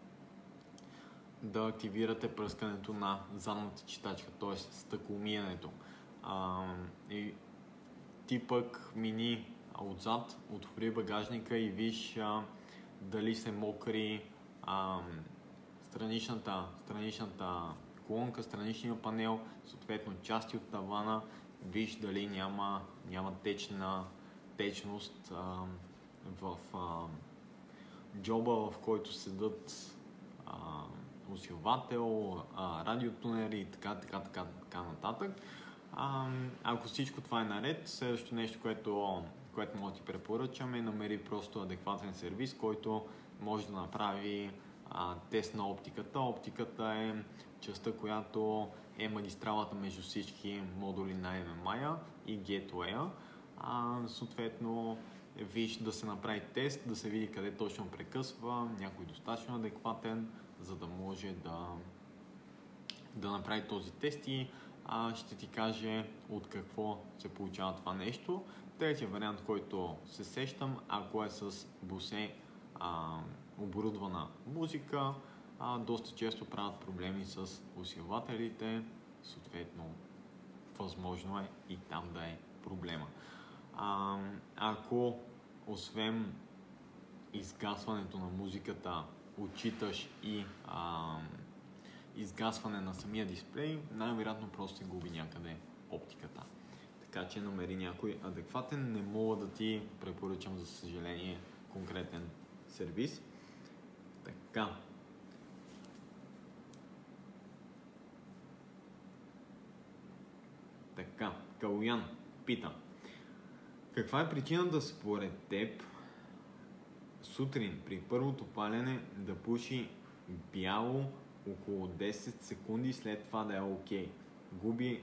да активирате пръскането на задната читачка, т.е. стъкломиенето. А, и ти пък мини отзад, отвори багажника и виж а, дали се мокри а, страничната, страничната колонка, страничния панел, съответно части от тавана, виж дали няма, няма течна течност а, в а, джоба, в който седат а, усилвател, а, радиотунери и така, така, така, така нататък. А, ако всичко това е наред, следващото нещо, което, което може да ти препоръчам е намери просто адекватен сервис, който може да направи а, тест на оптиката. Оптиката е частта, която е магистралата между всички модули на Ем Ем Ай и Gateway. А, съответно, виж да се направи тест, да се види къде точно прекъсва, някой достатъчно адекватен, за да може да, да направи този тест и а, ще ти каже от какво се получава това нещо. Третия вариант, който се сещам, ако е с Bose а, оборудвана музика, а, доста често правят проблеми с усилвателите, съответно възможно е и там да е проблема. А, ако освен изгасването на музиката отчиташ и а, изгасване на самия дисплей, най-вероятно просто се губи някъде оптиката. Така че намери някой адекватен. Не мога да ти препоръчам, за съжаление, конкретен сервис. Така. Така. Калоян пита: каква е причината според теб сутрин при първото палене да пуши бяло около десет секунди, след това да е окей? Okay. Губи,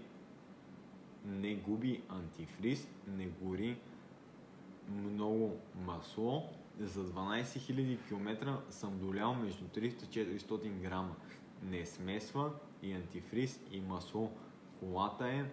не губи антифриз, не гори много масло. За дванайсет хиляди км съм долял между триста и четиристотин грама. Не смесва и антифриз и масло. Колата е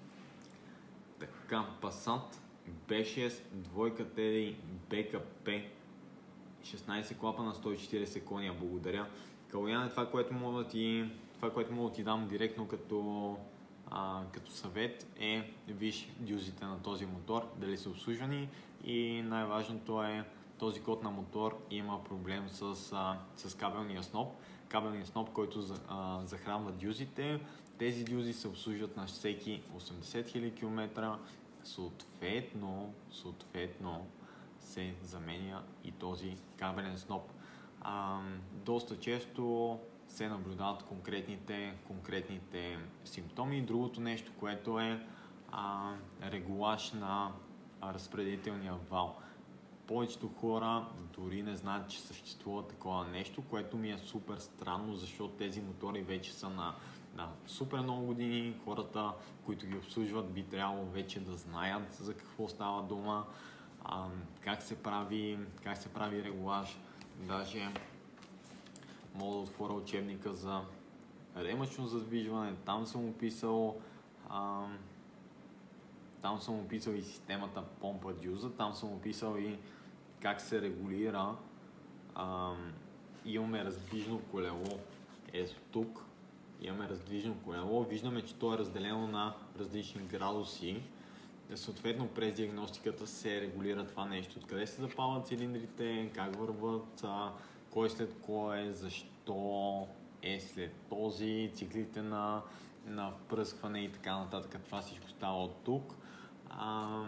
така, Passat би шест, двойка Т Д И, Б К П, шестнайсет клапа на сто и четирийсет коня. Благодаря. Калоян, е това, което мога да ти, това, което мога да ти дам директно като, а, като съвет е: виж дюзите на този мотор, дали са обслужвани, и най-важното е, този код на мотор има проблем с, а, с кабелния сноп. Кабелния сноп, който за, а, захранва дюзите. Тези дюзи се обслужват на всеки осемдесет хиляди км. Съответно, съответно се заменя и този кабелен сноп. А, доста често се наблюдават конкретните, конкретните симптоми. Другото нещо, което е а, регулаж на разпределителния вал. Повечето хора дори не знаят, че съществува такова нещо, което ми е супер странно, защото тези мотори вече са на, на супер много години. Хората, които ги обслужват, би трябвало вече да знаят за какво става дума, а, как се прави, как се прави регулаж. Даже мога да отворя учебника за ремъчно задвижване, там съм описал а, там съм описал и системата помпа дюза, там съм описал и как се регулира. А, имаме раздвижно колело. Ето тук имаме раздвижно колело. Виждаме, че то е разделено на различни градуси. Съответно, през диагностиката се регулира това нещо. Откъде се запалват цилиндрите, как върват, а, кой след кой е, защо е след този, циклите на, на впръскване и така нататък. Това всичко става от тук. А,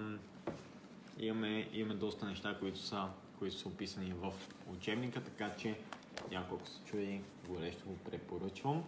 имаме, имаме доста неща, които са, които са описани в учебника, така че няколко се чуди, горещо го препоръчвам.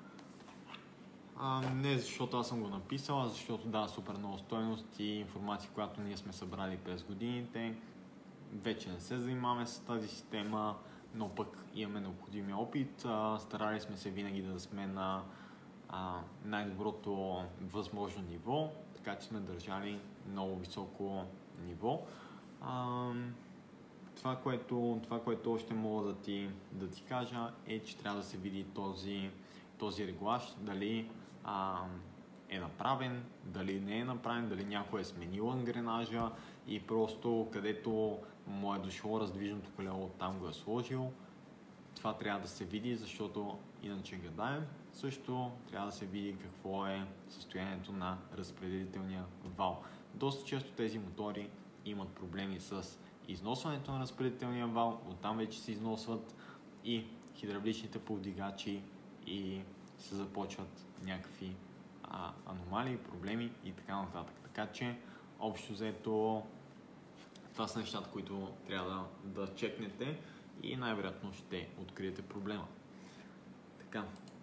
А, не защото аз съм го написал, а защото дава супер много стойност и информация, която ние сме събрали през годините. Вече не се занимаваме с тази система, но пък имаме необходимия опит. А, старали сме се винаги да сме на а, най-доброто възможно ниво, така че сме държали много високо ниво. А, това, което, това, което още мога да ти, да ти кажа, е, че трябва да се види този, този регулаж, дали а, е направен, дали не е направен, дали някой е сменил ангренажа и просто където му е дошло раздвижното колело, там го е сложил. Това трябва да се види, защото иначе гадаем. Също трябва да се види какво е състоянието на разпределителния вал. Доста често тези мотори имат проблеми с износването на разпределителния вал, оттам вече се износват и хидравличните повдигачи и се започват някакви а, аномалии, проблеми и така нататък. Така че, общо взето, това са нещата, които трябва да, да чекнете и най-вероятно ще откриете проблема. Така.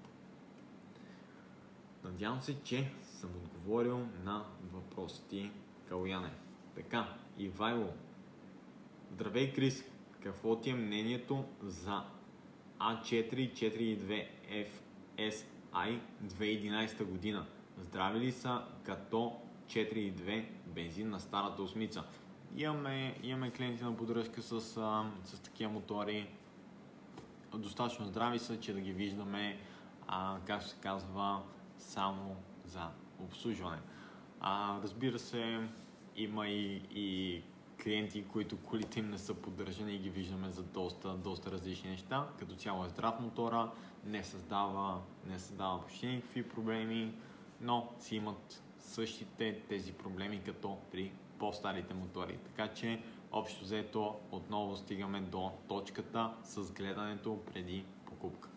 Надявам се, че съм отговорил на въпросите, Калояне. Така, Ивайло. Здравей, Крис. Какво ти е мнението за А четири четири две Еф Ес Ай две хиляди и единайсета година? Здрави ли са като четири две бензин на старата осмица? Имаме, имаме клиенти на поддръжка с, а, с такива мотори. Достатъчно здрави са, че да ги виждаме, а, как се казва, само за обслужване. А, разбира се, има и, и клиенти, които колите им не са поддържани и ги виждаме за доста, доста различни неща. Като цяло е здрав мотора, не създава, не създава почти никакви проблеми, но си имат същите тези проблеми като при по-старите мотори. Така че общо взето отново стигаме до точката с гледането преди покупка.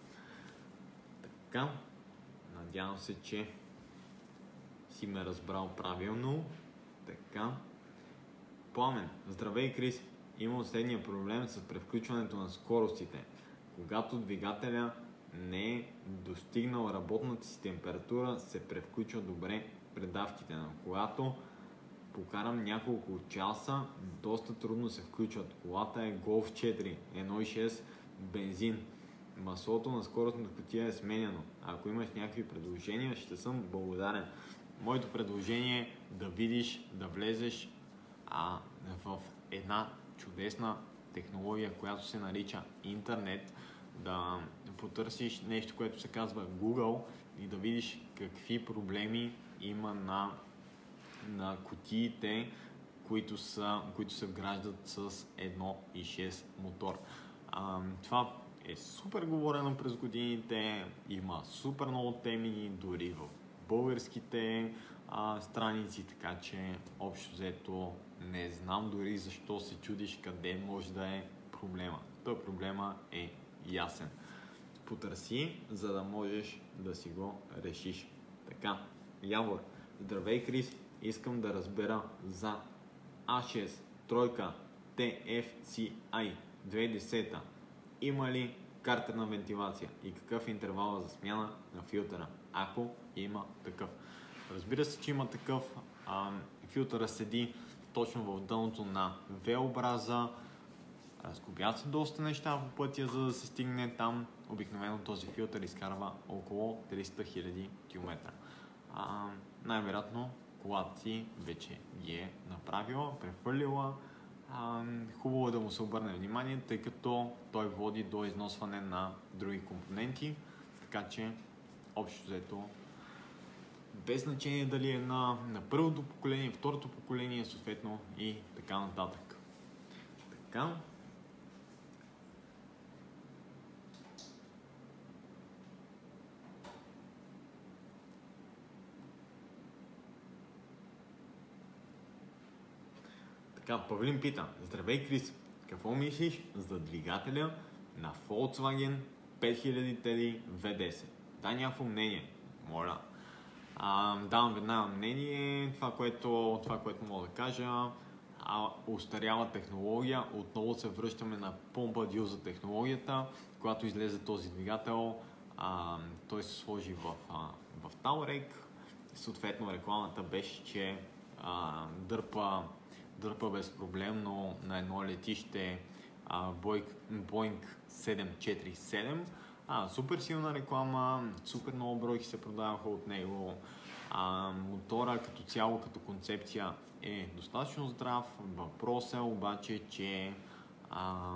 Така, надявам се, че си ме разбрал правилно. Така. Пламен, здравей Крис, имам следния проблем с превключването на скоростите. Когато двигателя не е достигнал работната си температура, се превключва добре предавките, но когато покарам няколко часа, доста трудно се включват. Колата е Golf четири, едно цяло и шест бензин. Маслото на скоростната кутия е сменяно. Ако имаш някакви предложения, ще съм благодарен. Моето предложение е да видиш, да влезеш а, в една чудесна технология, която се нарича интернет, да потърсиш нещо, което се казва Google и да видиш какви проблеми има на, на кутиите, които, са, които се вграждат с едно цяло и шест мотор. А, това е супер говорено през годините, има супер много теми, дори в българските а, страници, така че общо взето не знам дори защо се чудиш къде може да е проблема. Той проблема е ясен. Потърси, за да можеш да си го решиш. Така, Явор, здравей Крис, искам да разбера за А шест тройка Т Ф Си Ай две хиляди и десета има ли картерна вентилация и какъв е интервала за смяна на филтъра, ако има такъв. Разбира се, че има такъв. А, филтъра седи точно в дъното на V-образа. Разглобят се доста неща по пътя, за да се стигне там. Обикновено този филтър изкарва около триста хиляди километра. А, най-вероятно колата ти вече ги е направила, прехвърлила. А, хубаво е да му се обърне внимание, тъй като той води до износване на други компоненти, така че общо взето без значение дали е на, на първото поколение, второто поколение, съответно и така нататък. Така. Така, Павлин пита, здравей Крис, какво мислиш за двигателя на Volkswagen пет хиляди Т Д В десет? Дай някакво мнение, моля. А, давам веднага мнение, това което, това, което мога да кажа, а, устаряла технология, отново се връщаме на помпа дюза технологията, когато излезе този двигател, а, той се сложи в, а, в Таурек, съответно рекламата беше, че а, дърпа, дърпа безпроблемно на едно летище а, Boeing седем четири седем. А, супер силна реклама, супер много бройки се продаваха от него. А, мотора като цяло, като концепция е достатъчно здрав. Въпрос е обаче, че а,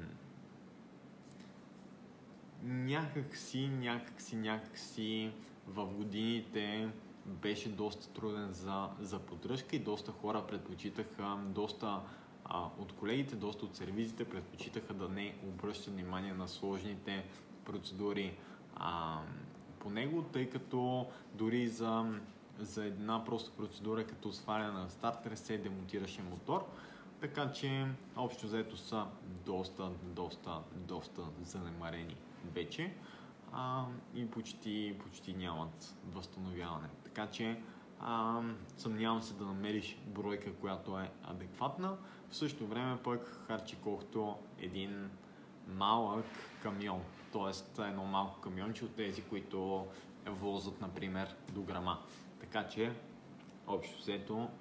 някакси, някакси, някакси в годините беше доста труден за, за поддръжка и доста хора предпочитаха, доста а, от колегите, доста от сервизите предпочитаха да не обръщат внимание на сложните процедури а, по него, тъй като дори за, за една проста процедура като сваляне на стартер се демонтираше мотор, така че общо взето са доста, доста, доста занемарени вече а, и почти, почти нямат възстановяване. Така че а, съмнявам се да намериш бройка, която е адекватна. В същото време пък харчи колкото един малък камион, т.е. едно малко камионче от тези, които возят, например, до грама. Така че, общо взето,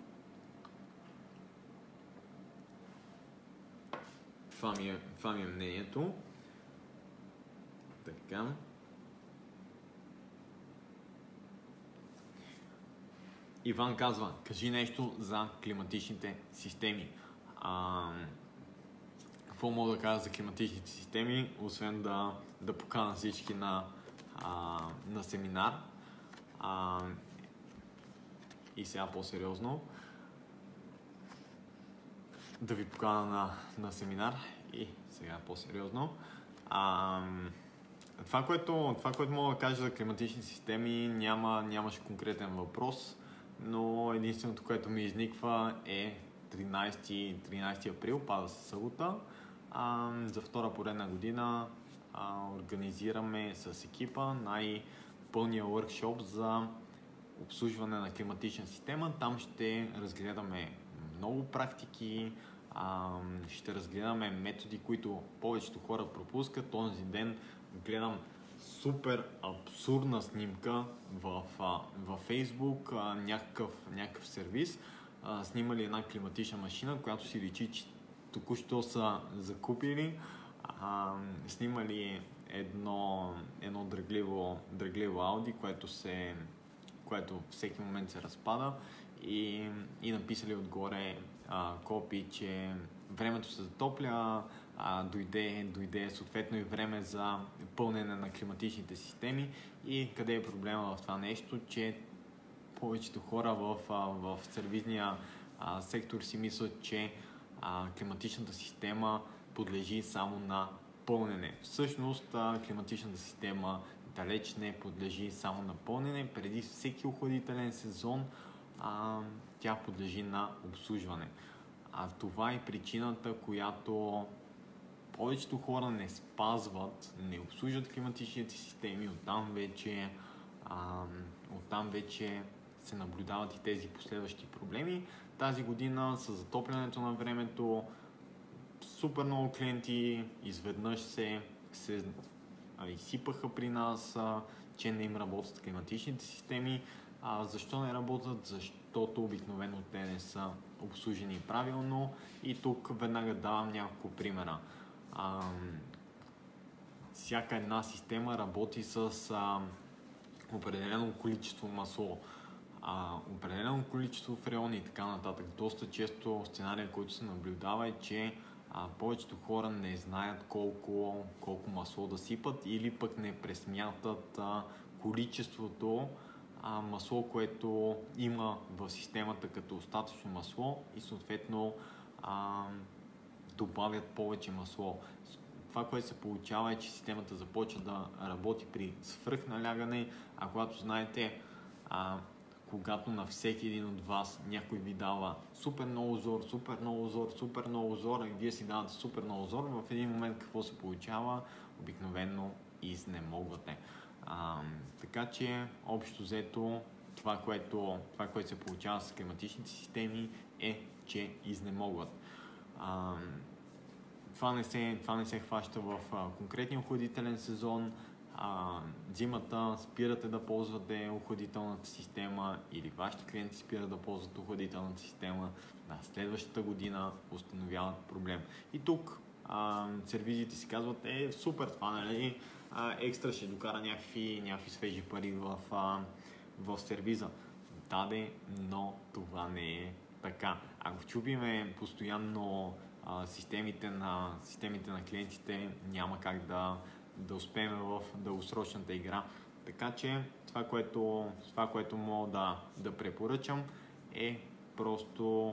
това ми е, това ми е мнението. Така. Иван казва, кажи нещо за климатичните системи. А, какво мога да кажа за климатичните системи, освен да, да покана всички на, а, на семинар. А, и сега по-сериозно. да ви покана на, на семинар и сега по-сериозно. А, това, което, това, което мога да кажа за климатични системи, няма, нямаше конкретен въпрос, но единственото, което ми изниква е тринайсети април, пада се събота. А, за втора поредна година а, организираме с екипа най-пълния workshop за обслужване на климатична система. Там ще разгледаме много практики, а, ще разгледаме методи, които повечето хора пропускат. Този ден гледам супер абсурдна снимка в, в Facebook, а, някакъв, някакъв сервис. А, снимали една климатична машина, която си личи, че току-що са закупили. А, снимали едно, едно дръгливо, дръгливо Ауди, което се което всеки момент се разпада и, и написали отгоре а, копи, че времето се затопля, а, дойде, дойде съответно и време за пълнене на климатичните системи. И къде е проблема в това нещо, че повечето хора в, в сервизния а, сектор си мислят, че а, климатичната система подлежи само на пълнене. Всъщност а, климатичната система далеч не подлежи само на пълнене. Преди всеки охладителен сезон а, тя подлежи на обслужване. А това е причината, която повечето хора не спазват, не обслужват климатичните системи. Оттам вече, а, оттам вече се наблюдават и тези последващи проблеми. Тази година с затоплянето на времето супер много клиенти изведнъж се, се а, изсипаха при нас, а, че не им работят климатичните системи. А, защо не работят? Защото обикновено те не са обслужени правилно. И тук веднага давам няколко примера. А, всяка една система работи с а, определено количество масло, а, определено количество фреони и така нататък. Доста често сценария, който се наблюдава, е, че а, повечето хора не знаят колко, колко масло да сипат или пък не пресмятат а, количеството а, масло, което има в системата като остатъчно масло и съответно а, добавят повече масло. Това, което се получава, е, че системата започва да работи при свръхналягане, а когато знаете, а, когато на всеки един от вас някой ви дава супер много зор, супер много зор, супер много зор и вие си давате супер много зор, в един момент какво се получава? Обикновено изнемогвате. А, така че, общо взето, това което, това, което се получава с климатичните системи е, че изнемогват. А, това, не се, това не се хваща в а, конкретния охладителен сезон. А, зимата спирате да ползвате охладителната система или вашите клиенти спират да ползват охладителната система, на следващата година установяват проблем. И тук а, сервизите си казват, е супер това, нали, а, екстра ще докара някакви, някакви свежи пари в, а, в сервиза. Да, де, но това не е така. Ако чупиме постоянно а, системите, на, системите на клиентите, няма как да да успеем в дългосрочната игра. Така че това, което, това, което мога да, да препоръчам е просто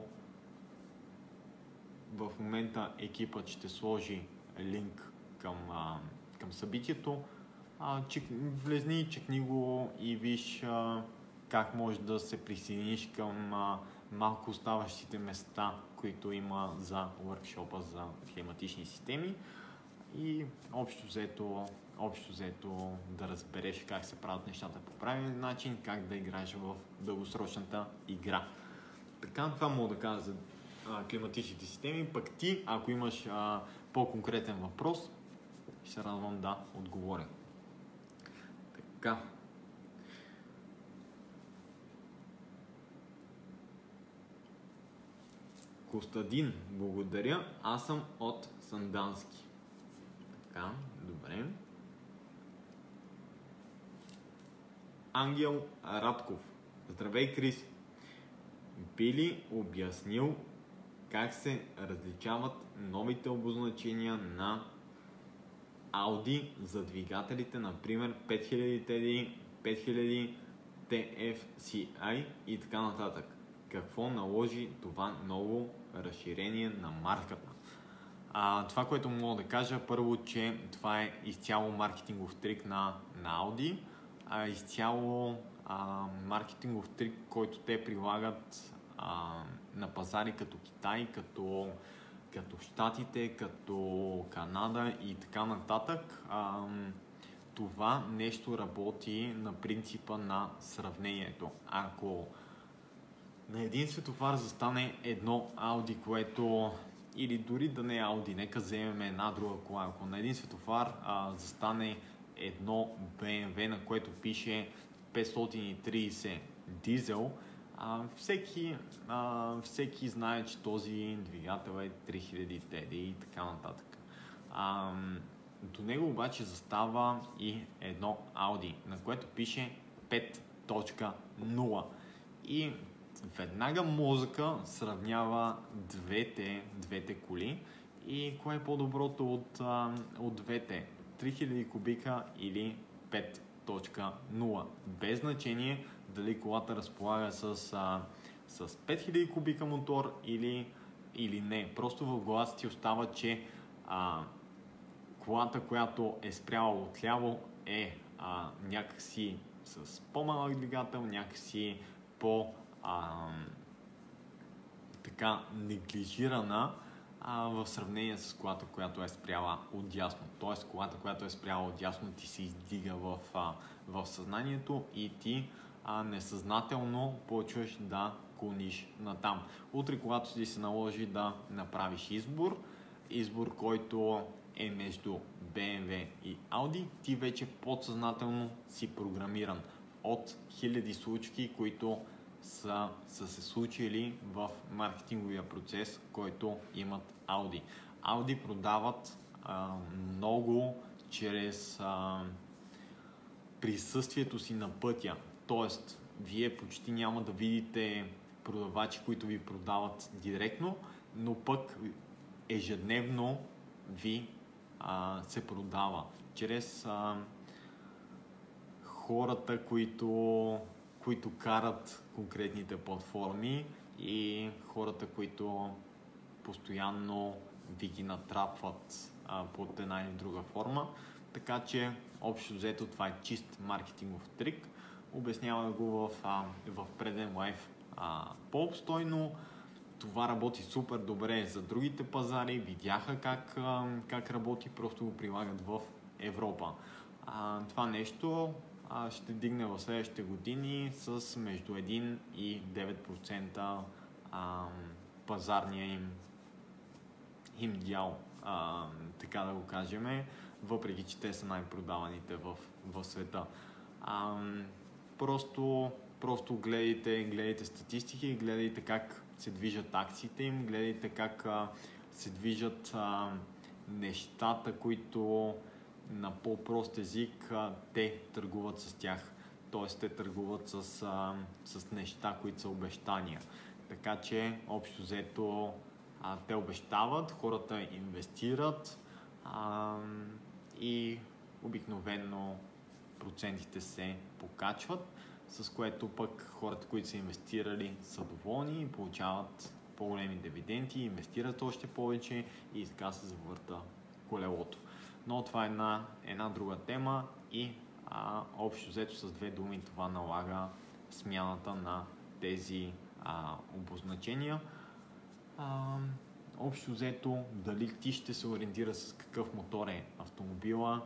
в момента екипът ще сложи линк към, а, към събитието. А, чек, влезни, чекни го и виж а, как можеш да се присъединиш към а, малко оставащите места, които има за workshop за климатични системи. И общо взето, общо взето да разбереш как се правят нещата по правилен начин, как да играеш в дългосрочната игра. Така, това мога да кажа за а, климатичните системи. Пък ти, ако имаш а, по-конкретен въпрос, ще се радвам да отговоря. Така. Костадин, благодаря. Аз съм от Сандански. Така, добре. Ангел Радков. Здравей, Крис. Би ли обяснил как се различават новите обозначения на Audi за двигателите, например пет хиляди Ти Ди, пет хиляди Ти Еф Си Ай и така нататък? Какво наложи това ново разширение на марката. А, това, което мога да кажа, първо, че това е изцяло маркетингов трик на, на Audi, а изцяло а, маркетингов трик, който те прилагат а, на пазари като Китай, като, като Щатите, като Канада и така нататък. А, това нещо работи на принципа на сравнението. Ако на един светофар застане едно Audi, което, или дори да не е Audi, нека вземем една друга кола, ако на един светофар а, застане едно Б М В, на което пише петстотин и трийсет дизел, а, всеки, а, всеки знае, че този двигател е три хиляди Т Д И и така нататък. А, до него обаче застава и едно Audi, на което пише пет точка нула и веднага мозъка сравнява двете, двете коли и кое е по-доброто от, а, от двете, три хиляди кубика или пет точка нула. Без значение дали колата разполага с, а, с пет хиляди кубика мотор или, или не. Просто в главата ти остава, че а, колата, която е спряла отляво, е а, някакси с по-малък двигател, някакси по- а, така неглижирана а, в сравнение с колата, която е спряла отдясно. Тоест, колата, която е спряла отдясно, ти се издига в, а, в съзнанието и ти а, несъзнателно почваш да клониш натам. Утре, когато ти се наложи да направиш избор, избор, който е между Б М В и Audi, ти вече подсъзнателно си програмиран от хиляди случки, които са, са се случили в маркетинговия процес, който имат Audi. Audi продават а, много чрез а, присъствието си на пътя. Тоест, вие почти няма да видите продавачи, които ви продават директно, но пък ежедневно ви а, се продава чрез а, хората, които, които карат конкретните платформи и хората, които постоянно ви ги натрапват а, под една или друга форма. Така че, общо взето, това е чист маркетингов трик. Обяснявам го в, а, в преден лайф а, по-обстойно. Това работи супер добре за другите пазари. Видяха как, а, как работи, просто го прилагат в Европа. А, това нещо а, ще дигне в следващите години с между един и девет процента а, пазарния им, им дял, а, така да го кажем, въпреки че те са най-продаваните в, в света. А, просто, просто гледайте, гледайте статистики, гледайте как се движат акциите им, гледайте как а, се движат а, нещата, които на по-прост език а, те търгуват с тях. Т.е. те търгуват с, а, с неща, които са обещания. Така че, общо взето, а, те обещават, хората инвестират а, и обикновено процентите се покачват, с което пък хората, които са инвестирали, са доволни и получават по-големи дивиденти, инвестират още повече и така се завърта колелото. Но това е една, една друга тема и а, общо взето с две думи това налага смяната на тези а, обозначения. А, общо взето, дали ти ще се ориентира с какъв мотор е автомобила,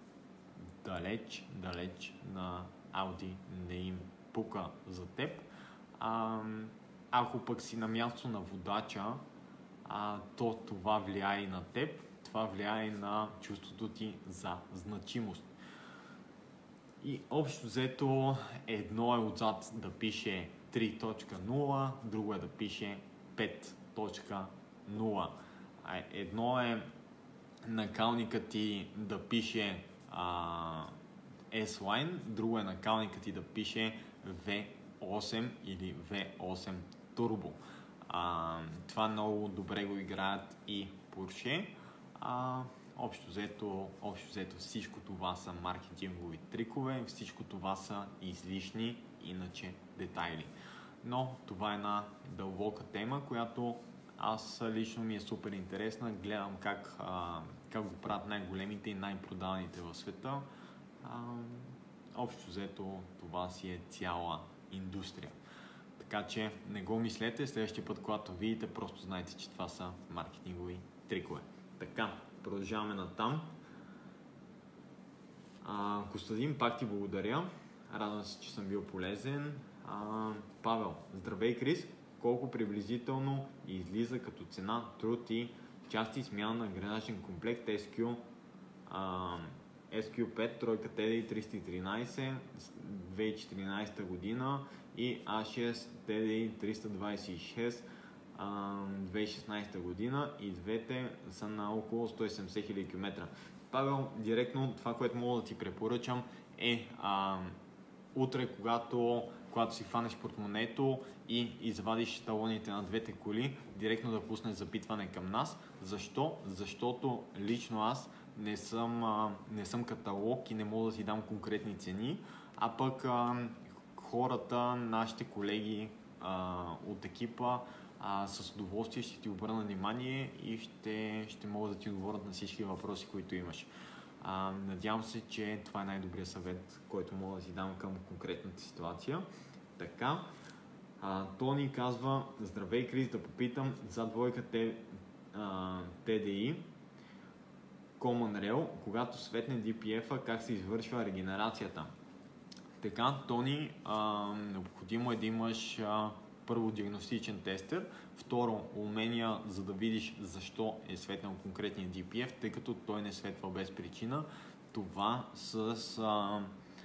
далеч, далеч на Audi не им пука за теб. А, ако пък си на място на водача, а, то това влияе и на теб, това влияе на чувството ти за значимост. И общо взето едно е отзад да пише три точка нула, друго е да пише пет точка нула. Едно е накалникът ти да пише а, S-Line, друго е накалникът ти да пише В осем или В осем Turbo. А, това много добре го играят и Porsche. А, общо взето, общо взето всичко това са маркетингови трикове, всичко това са излишни иначе детайли. Но това е една дълбока тема, която аз лично ми е супер интересна, гледам как, а, как го правят най-големите и най-продаваните в света. А, общо взето това си е цяла индустрия. Така че не го мислете, следващия път, когато видите, просто знайте, че това са маркетингови трикове. Така, продължаваме натам. А, Костадин, пак ти благодаря. Радвам се, че съм бил полезен. А, Павел, здравей, Крис. Колко приблизително излиза като цена, труд и части смяна на граничен комплект ес кю, а, ес кю пет, тройка Т Д И триста и тринайсет, две хиляди и четиринайсета година и А шест Т Д И триста двайсет и шест, а, две хиляди и шестнайсета година, и двете са на около сто и седемдесет хиляди км. Павел, директно това, което мога да ти препоръчам е а, утре, когато, когато си хванеш портмонето и извадиш талоните на двете коли, директно да пуснеш запитване към нас. Защо? Защото лично аз не съм, а, не съм каталог и не мога да ти дам конкретни цени, а пък а, хората, нашите колеги а, от екипа а, с удоволствие ще ти обърна внимание и ще, ще могат да ти отговорят на всички въпроси, които имаш. А, надявам се, че това е най-добрият съвет, който мога да ти дам към конкретната ситуация. Така, а, Тони казва: здравей, Крис, да попитам за двойка Т Д И Common Rail, когато светне Ди Пи Еф-а, как се извършва регенерацията? Така, Тони, а, необходимо е да имаш а, първо диагностичен тестер, второ умения, за да видиш защо е светнал конкретния Ди Пи Еф, тъй като той не светва без причина. Това с а,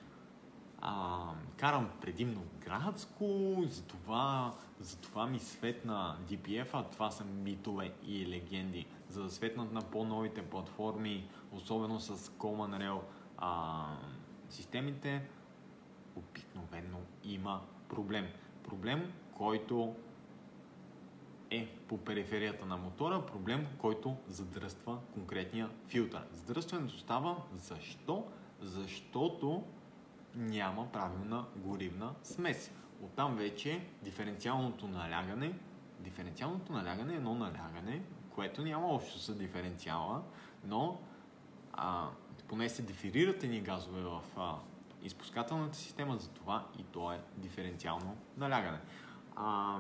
а, карам предимно градско, затова, затова ми светна Ди Пи Еф-а, това са митове и легенди. За да светнат на по-новите платформи, особено с Common Rail а, системите, обикновено има проблем. Проблем, който е по периферията на мотора, проблем, който задръства конкретния филтър. Задръстването става защо? Защото няма правилна горивна смес. Оттам вече диференциалното налягане, диференциалното налягане е едно налягане, което няма общо с диференциала, но а, поне се диферират едни газове в а, изпускателната система, за това и то е диференциално налягане. А,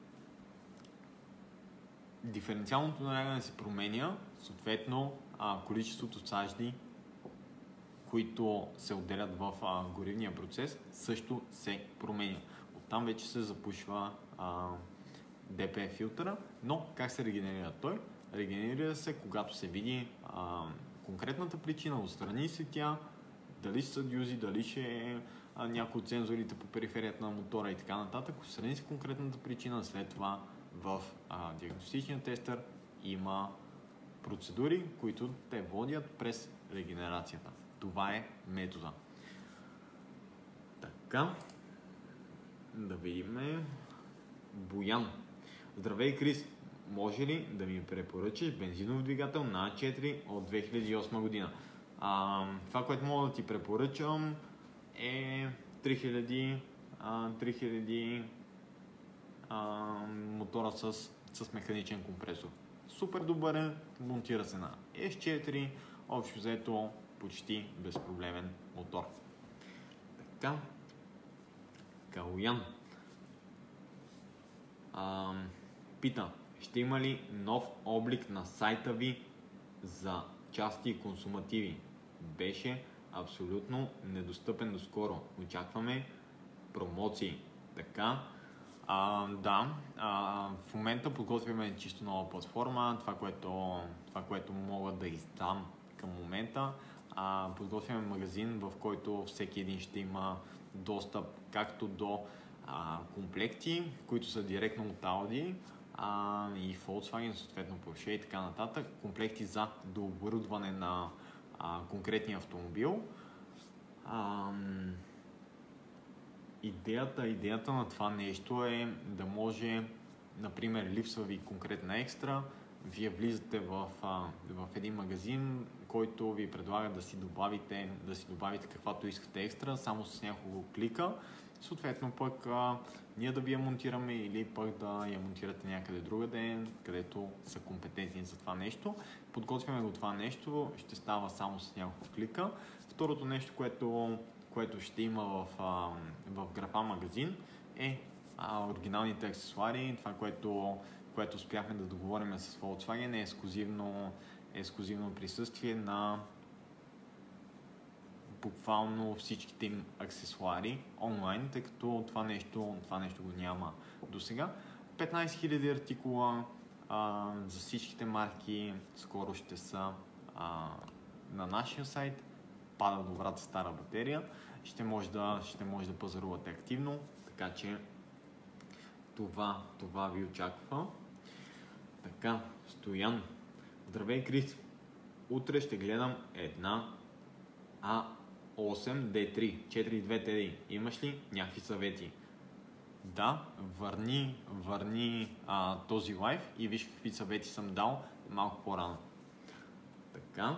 диференциалното налягане се променя, съответно а, количеството сажди, които се отделят в а, горивния процес, също се променя. Оттам вече се запушва а, Д П филтъра, но как се регенерира той? Регенерира се, когато се види а, конкретната причина, отстрани се тя, дали са дюзи, дали ще е някои от сензорите по периферията на мотора и така нататък. Отстрани се конкретната причина, след това в а, диагностичния тестър има процедури, които те водят през регенерацията. Това е метода. Така, да видим. Боян. Здравей, Крис. Може ли да ми препоръчаш бензинов двигател на А четири от две хиляди и осма година? А, това, което мога да ти препоръчам е три хиляди, а, три хиляди а, мотора с, с механичен компресор. Супер добър е, монтира се на Ес четири, общо взето почти безпроблемен мотор. Така, Калуян а, пита: ще има ли нов облик на сайта ви за части и консумативи? Беше абсолютно недостъпен доскоро. Очакваме промоции. Така, а, да, а, в момента подготвяме чисто нова платформа. Това, което, това, което мога да издам към момента, а, подготвяме магазин, в който всеки един ще има достъп както до а, комплекти, които са директно от Audi, а, и Volkswagen, съответно Porsche и така нататък, комплекти за дооборудване на а, конкретния автомобил. А, идеята, идеята на това нещо е да може, например, липсва ви конкретна екстра, вие влизате в, а, в един магазин, който ви предлага да си добавите, да си добавите каквато искате екстра, само с няколко клика съответно пък а, ние да ви я монтираме или пък да я монтирате някъде другаде, където са компетентни за това нещо. Подготвяме го това нещо, ще става само с няколко клика. Второто нещо, което, което ще има в, а, в графа магазин е а, оригиналните аксесуари, това, което, което успяхме да договорим с Volkswagen е ексклюзивно, ексклюзивно присъствие на буквално всичките им аксесуари онлайн, тъй като това нещо, това нещо го няма до сега. петнайсет хиляди артикула а, за всичките марки скоро ще са а, на нашия сайт. Пада добрата стара батерия. Ще може да, ще може да пазарувате активно, така че това, това ви очаква. Така, Стоян. Здравей, Крис. Утре ще гледам една А осем Д три четири две Т D. Имаш ли някакви съвети? Да, върни, върни а, този лайв и виж какви съвети съм дал малко по-рано. Така.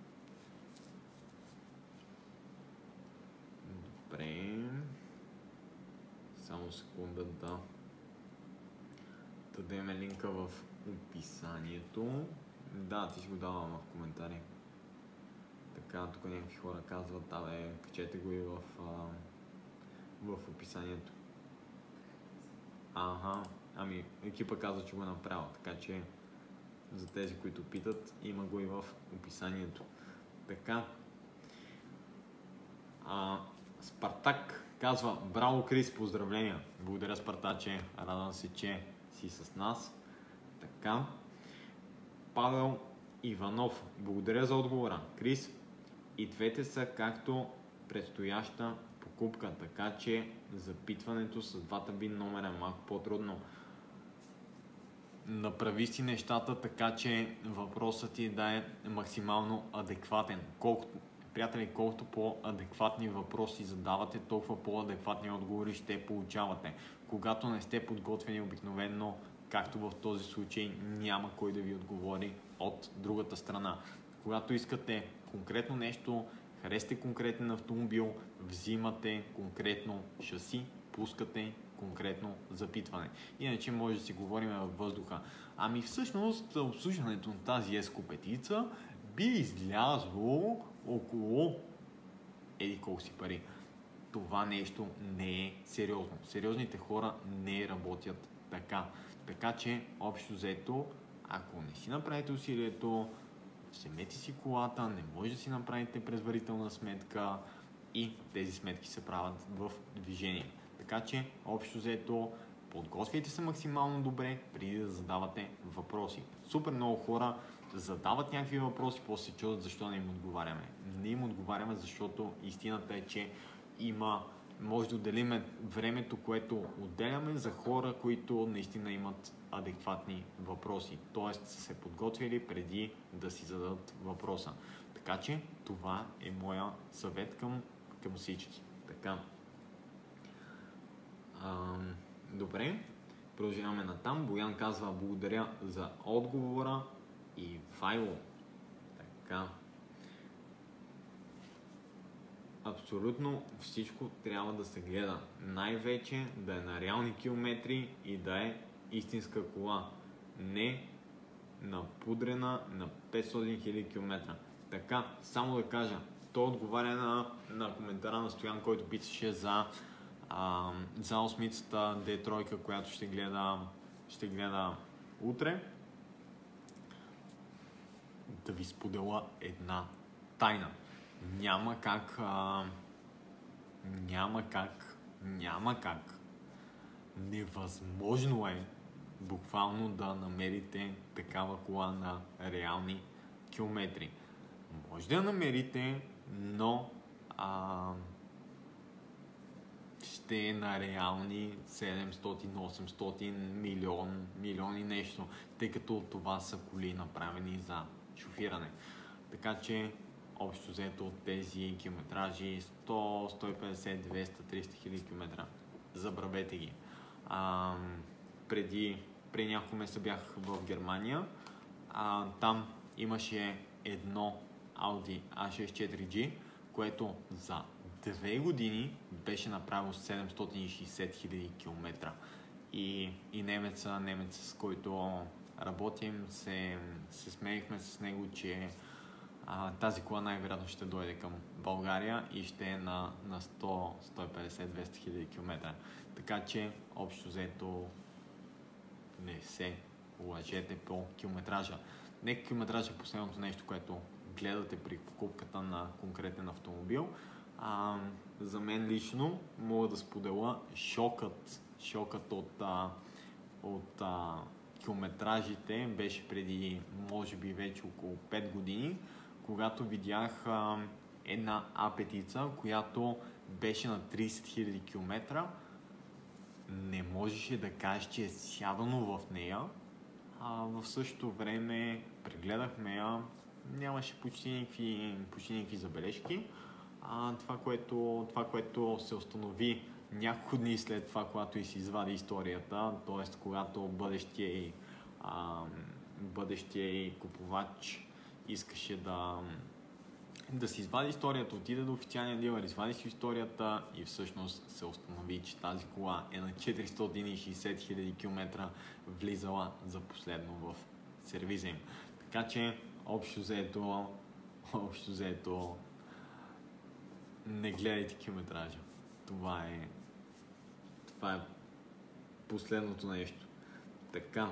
Добре. Само секунда да дадем линка в описанието. Да, ти си го давам в коментари. Така, тук някакви хора казват, абе, качете го и в, а, в описанието. Ага, ами екипа казва, че го е направил, така че за тези, които питат, има го и в описанието. Така. А, Спартак казва, браво, Крис, поздравления. Благодаря, Спартаче, радвам се, че си с нас. Така. Павел Иванов, благодаря за отговора. Крис, и двете са както предстояща покупка, така че запитването с двата бин номера е малко по-трудно. Направи си нещата така, че въпросът ти да е максимално адекватен. Колкото, приятели, колкото по-адекватни въпроси задавате, толкова по-адекватни отговори ще получавате. Когато не сте подготвени обикновено, както в този случай, няма кой да ви отговори от другата страна. Когато искате конкретно нещо, харесате конкретен автомобил, взимате конкретно шаси, пускате конкретно запитване. Иначе може да си говорим във въздуха. Ами всъщност обслужването на тази ескопетица би излязло около еди колко си пари. Това нещо не е сериозно. Сериозните хора не работят така. Така че, общо взето, ако не си направите усилието, вземете си колата, не може да си направите предварителна сметка и тези сметки се правят в движение. Така че, общо взето, подготвяйте се максимално добре, преди да задавате въпроси. Супер много хора задават някакви въпроси, после се чудят защо не им отговаряме. Не им отговаряме, защото истината е, че има, може да отделим времето, което отделяме за хора, които наистина имат адекватни въпроси. Тоест са се подготвили преди да си зададат въпроса. Така че това е моя съвет към, към всички. Така. А, добре, продължаваме натам. Боян казва благодаря за отговора и Вайло. Така. Абсолютно всичко трябва да се гледа. Най-вече да е на реални километри и да е истинска кола. Не напудрена на петстотин хиляди километра. Така, само да кажа, то отговаря на, на коментара на Стоян, който питаше за, а, за осмицата Д три, която ще гледа, ще гледа утре. Да ви споделя една тайна. Няма как, а, няма как, няма как, невъзможно е буквално да намерите такава кола на реални километри. Може да я намерите, но а, ще е на реални седемстотин, осемстотин, милион, милиони нещо, тъй като това са коли направени за шофиране. Така че общо взето от тези километражи сто, сто и петдесет, двеста, триста хиляди километра. Забравете ги. А, преди, преди няколко месеца бях в Германия. А, там имаше едно Audi А шейсет четири джи, което за две години беше направил седемстотин и шейсет хиляди километра. И, и немеца, немеца, с който работим, се, се смеехме с него, че а, тази кола най-вероятно ще дойде към България и ще е на, на сто, сто и петдесет, двеста хиляди километра. Така че, общо взето, не се лъжете по километража. Нека километража е последното нещо, което гледате при покупката на конкретен автомобил. А, за мен лично мога да споделя шокът, шокът от, а, от а, километражите беше преди, може би, вече около пет години, когато видях а, една А пет, която беше на трийсет хиляди километра. Не можеше да кажеш, че е сядано в нея. А в същото време прегледахме я, нямаше почти никакви, почти никакви забележки. А, това, което, това, което се установи няколко дни след това, когато и си извади историята, т.е. когато бъдещия и, а, бъдещия и купувач искаше да, да си извади историята, отиде до официалния дилър, извади си историята и всъщност се установи, че тази кола е на четиристотин и шейсет хиляди километра влизала за последно в сервиза им. Така че, общо взето, общо взето, не гледайте километража. Това е, това е последното нещо. Така.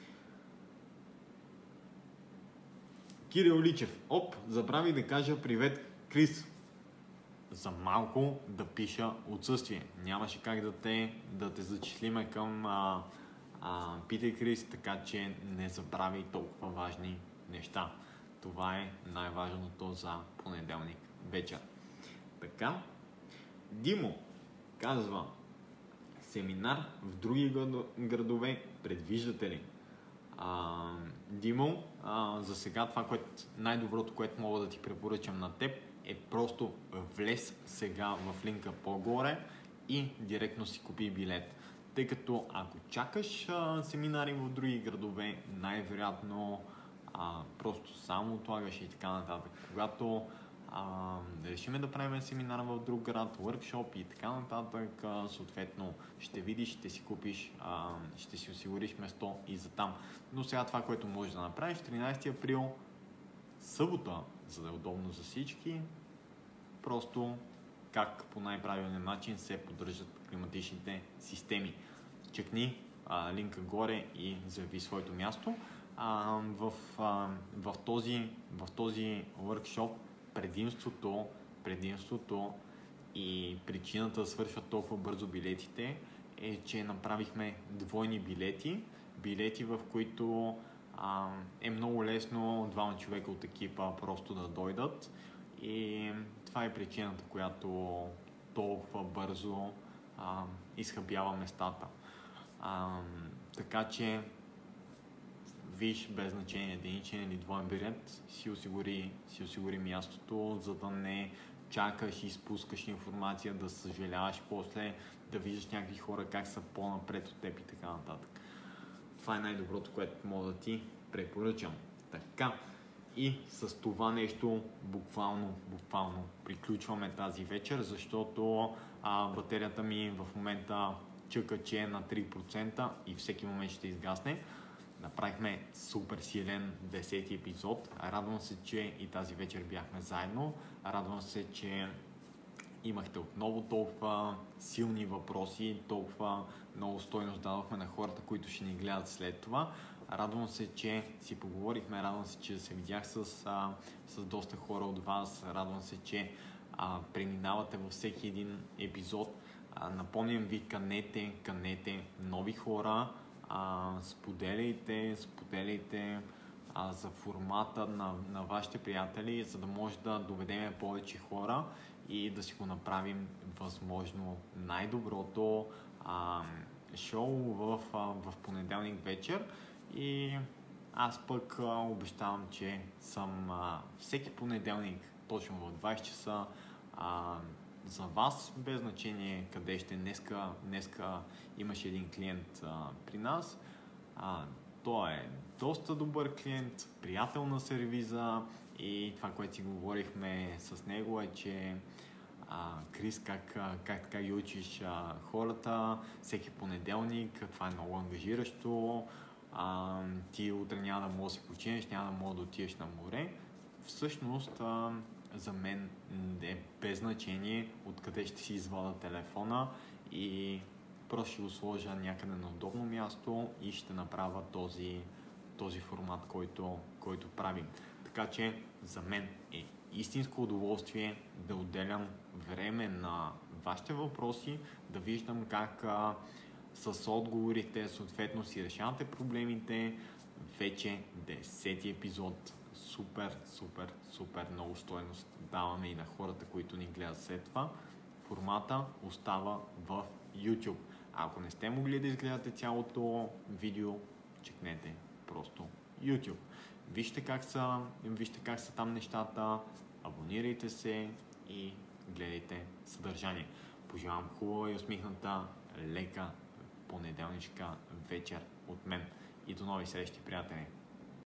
Кирил Личев. Оп, забравих да кажа привет, Крис. За малко да пиша отсъствие. Нямаше как да те, да те зачислиме към а, а, Питай Крис, така че не забрави толкова важни неща. Това е най-важното за понеделник вечер. Така. Димо казва: семинар в други градове предвиждате ли? А, Димо, а, за сега това, което, най-доброто, което мога да ти препоръчам на теб, е просто влез сега в линка по-горе и директно си купи билет. Тъй като ако чакаш а, семинари в други градове, най-вероятно а, просто само отлагаш и така нататък. Когато а, решиме да правим семинар в друг град, workshop и така нататък, а, съответно ще видиш, ще си купиш, а, ще си осигуриш место и за там. Но сега това, което можеш да направиш, тринайсети април, събота, за да е удобно за всички, просто как по най-правилен начин се поддържат климатичните системи. Чекни а, линка горе и заяви своето място. А, в, а, в, този, в този workshop предимството, предимството и причината да свършват толкова бързо билетите е, че направихме двойни билети, билети в които а, е много лесно двама човека от екипа просто да дойдат и това е причината, която толкова бързо а, изхабява местата. А, така че виж, без значение единичен или двоен билет, си осигури, си осигури мястото, за да не чакаш и изпускаш информация, да съжаляваш после, да виждаш някакви хора как са по-напред от теб и така нататък. Това е най-доброто, което мога да ти препоръчам. Така, и с това нещо буквално, буквално приключваме тази вечер, защото а, батерията ми в момента чъка, че е на три процента и всеки момент ще изгасне. Направихме супер силен десети епизод. Радвам се, че и тази вечер бяхме заедно. Радвам се, че имахте отново толкова силни въпроси, толкова много стойност дадохме на хората, които ще ни гледат след това. Радвам се, че си поговорихме, радвам се, че се видях с, а, с доста хора от вас. Радвам се, че а, преминавате във всеки един епизод. А, напомням ви, канете, канете нови хора. Uh, споделяйте, споделяйте uh, за формата на, на вашите приятели, за да може да доведем повече хора и да си го направим възможно най-доброто uh, шоу в, uh, в понеделник вечер. И аз пък uh, обещавам, че съм uh, всеки понеделник точно в двайсет часа uh, за вас, без значение къде ще. Днеска, днеска имаше един клиент а, при нас. А, той е доста добър клиент, приятел на сервиза и това, което си говорихме с него е, че а, Крис, как, как така ги учиш а, хората, всеки понеделник, това е много ангажиращо, а, ти утре няма да можеш да си починеш, няма да можеш да отидеш на море. Всъщност, а, за мен е без значение откъде ще си извада телефона и просто ще го сложа някъде на удобно място и ще направя този, този формат, който, който правим. Така че за мен е истинско удоволствие да отделям време на вашите въпроси, да виждам как а, с отговорите съответно си решавате проблемите. Вече десети епизод. Супер, супер, супер много стойност даваме и на хората, които ни гледат след това. Формата остава в YouTube. Ако не сте могли да изгледате цялото видео, чекнете просто YouTube. Вижте как са, вижте как са там нещата, абонирайте се и гледайте съдържание. Пожелавам хубава и усмихната, лека понеделничка вечер от мен и до нови срещи, приятели!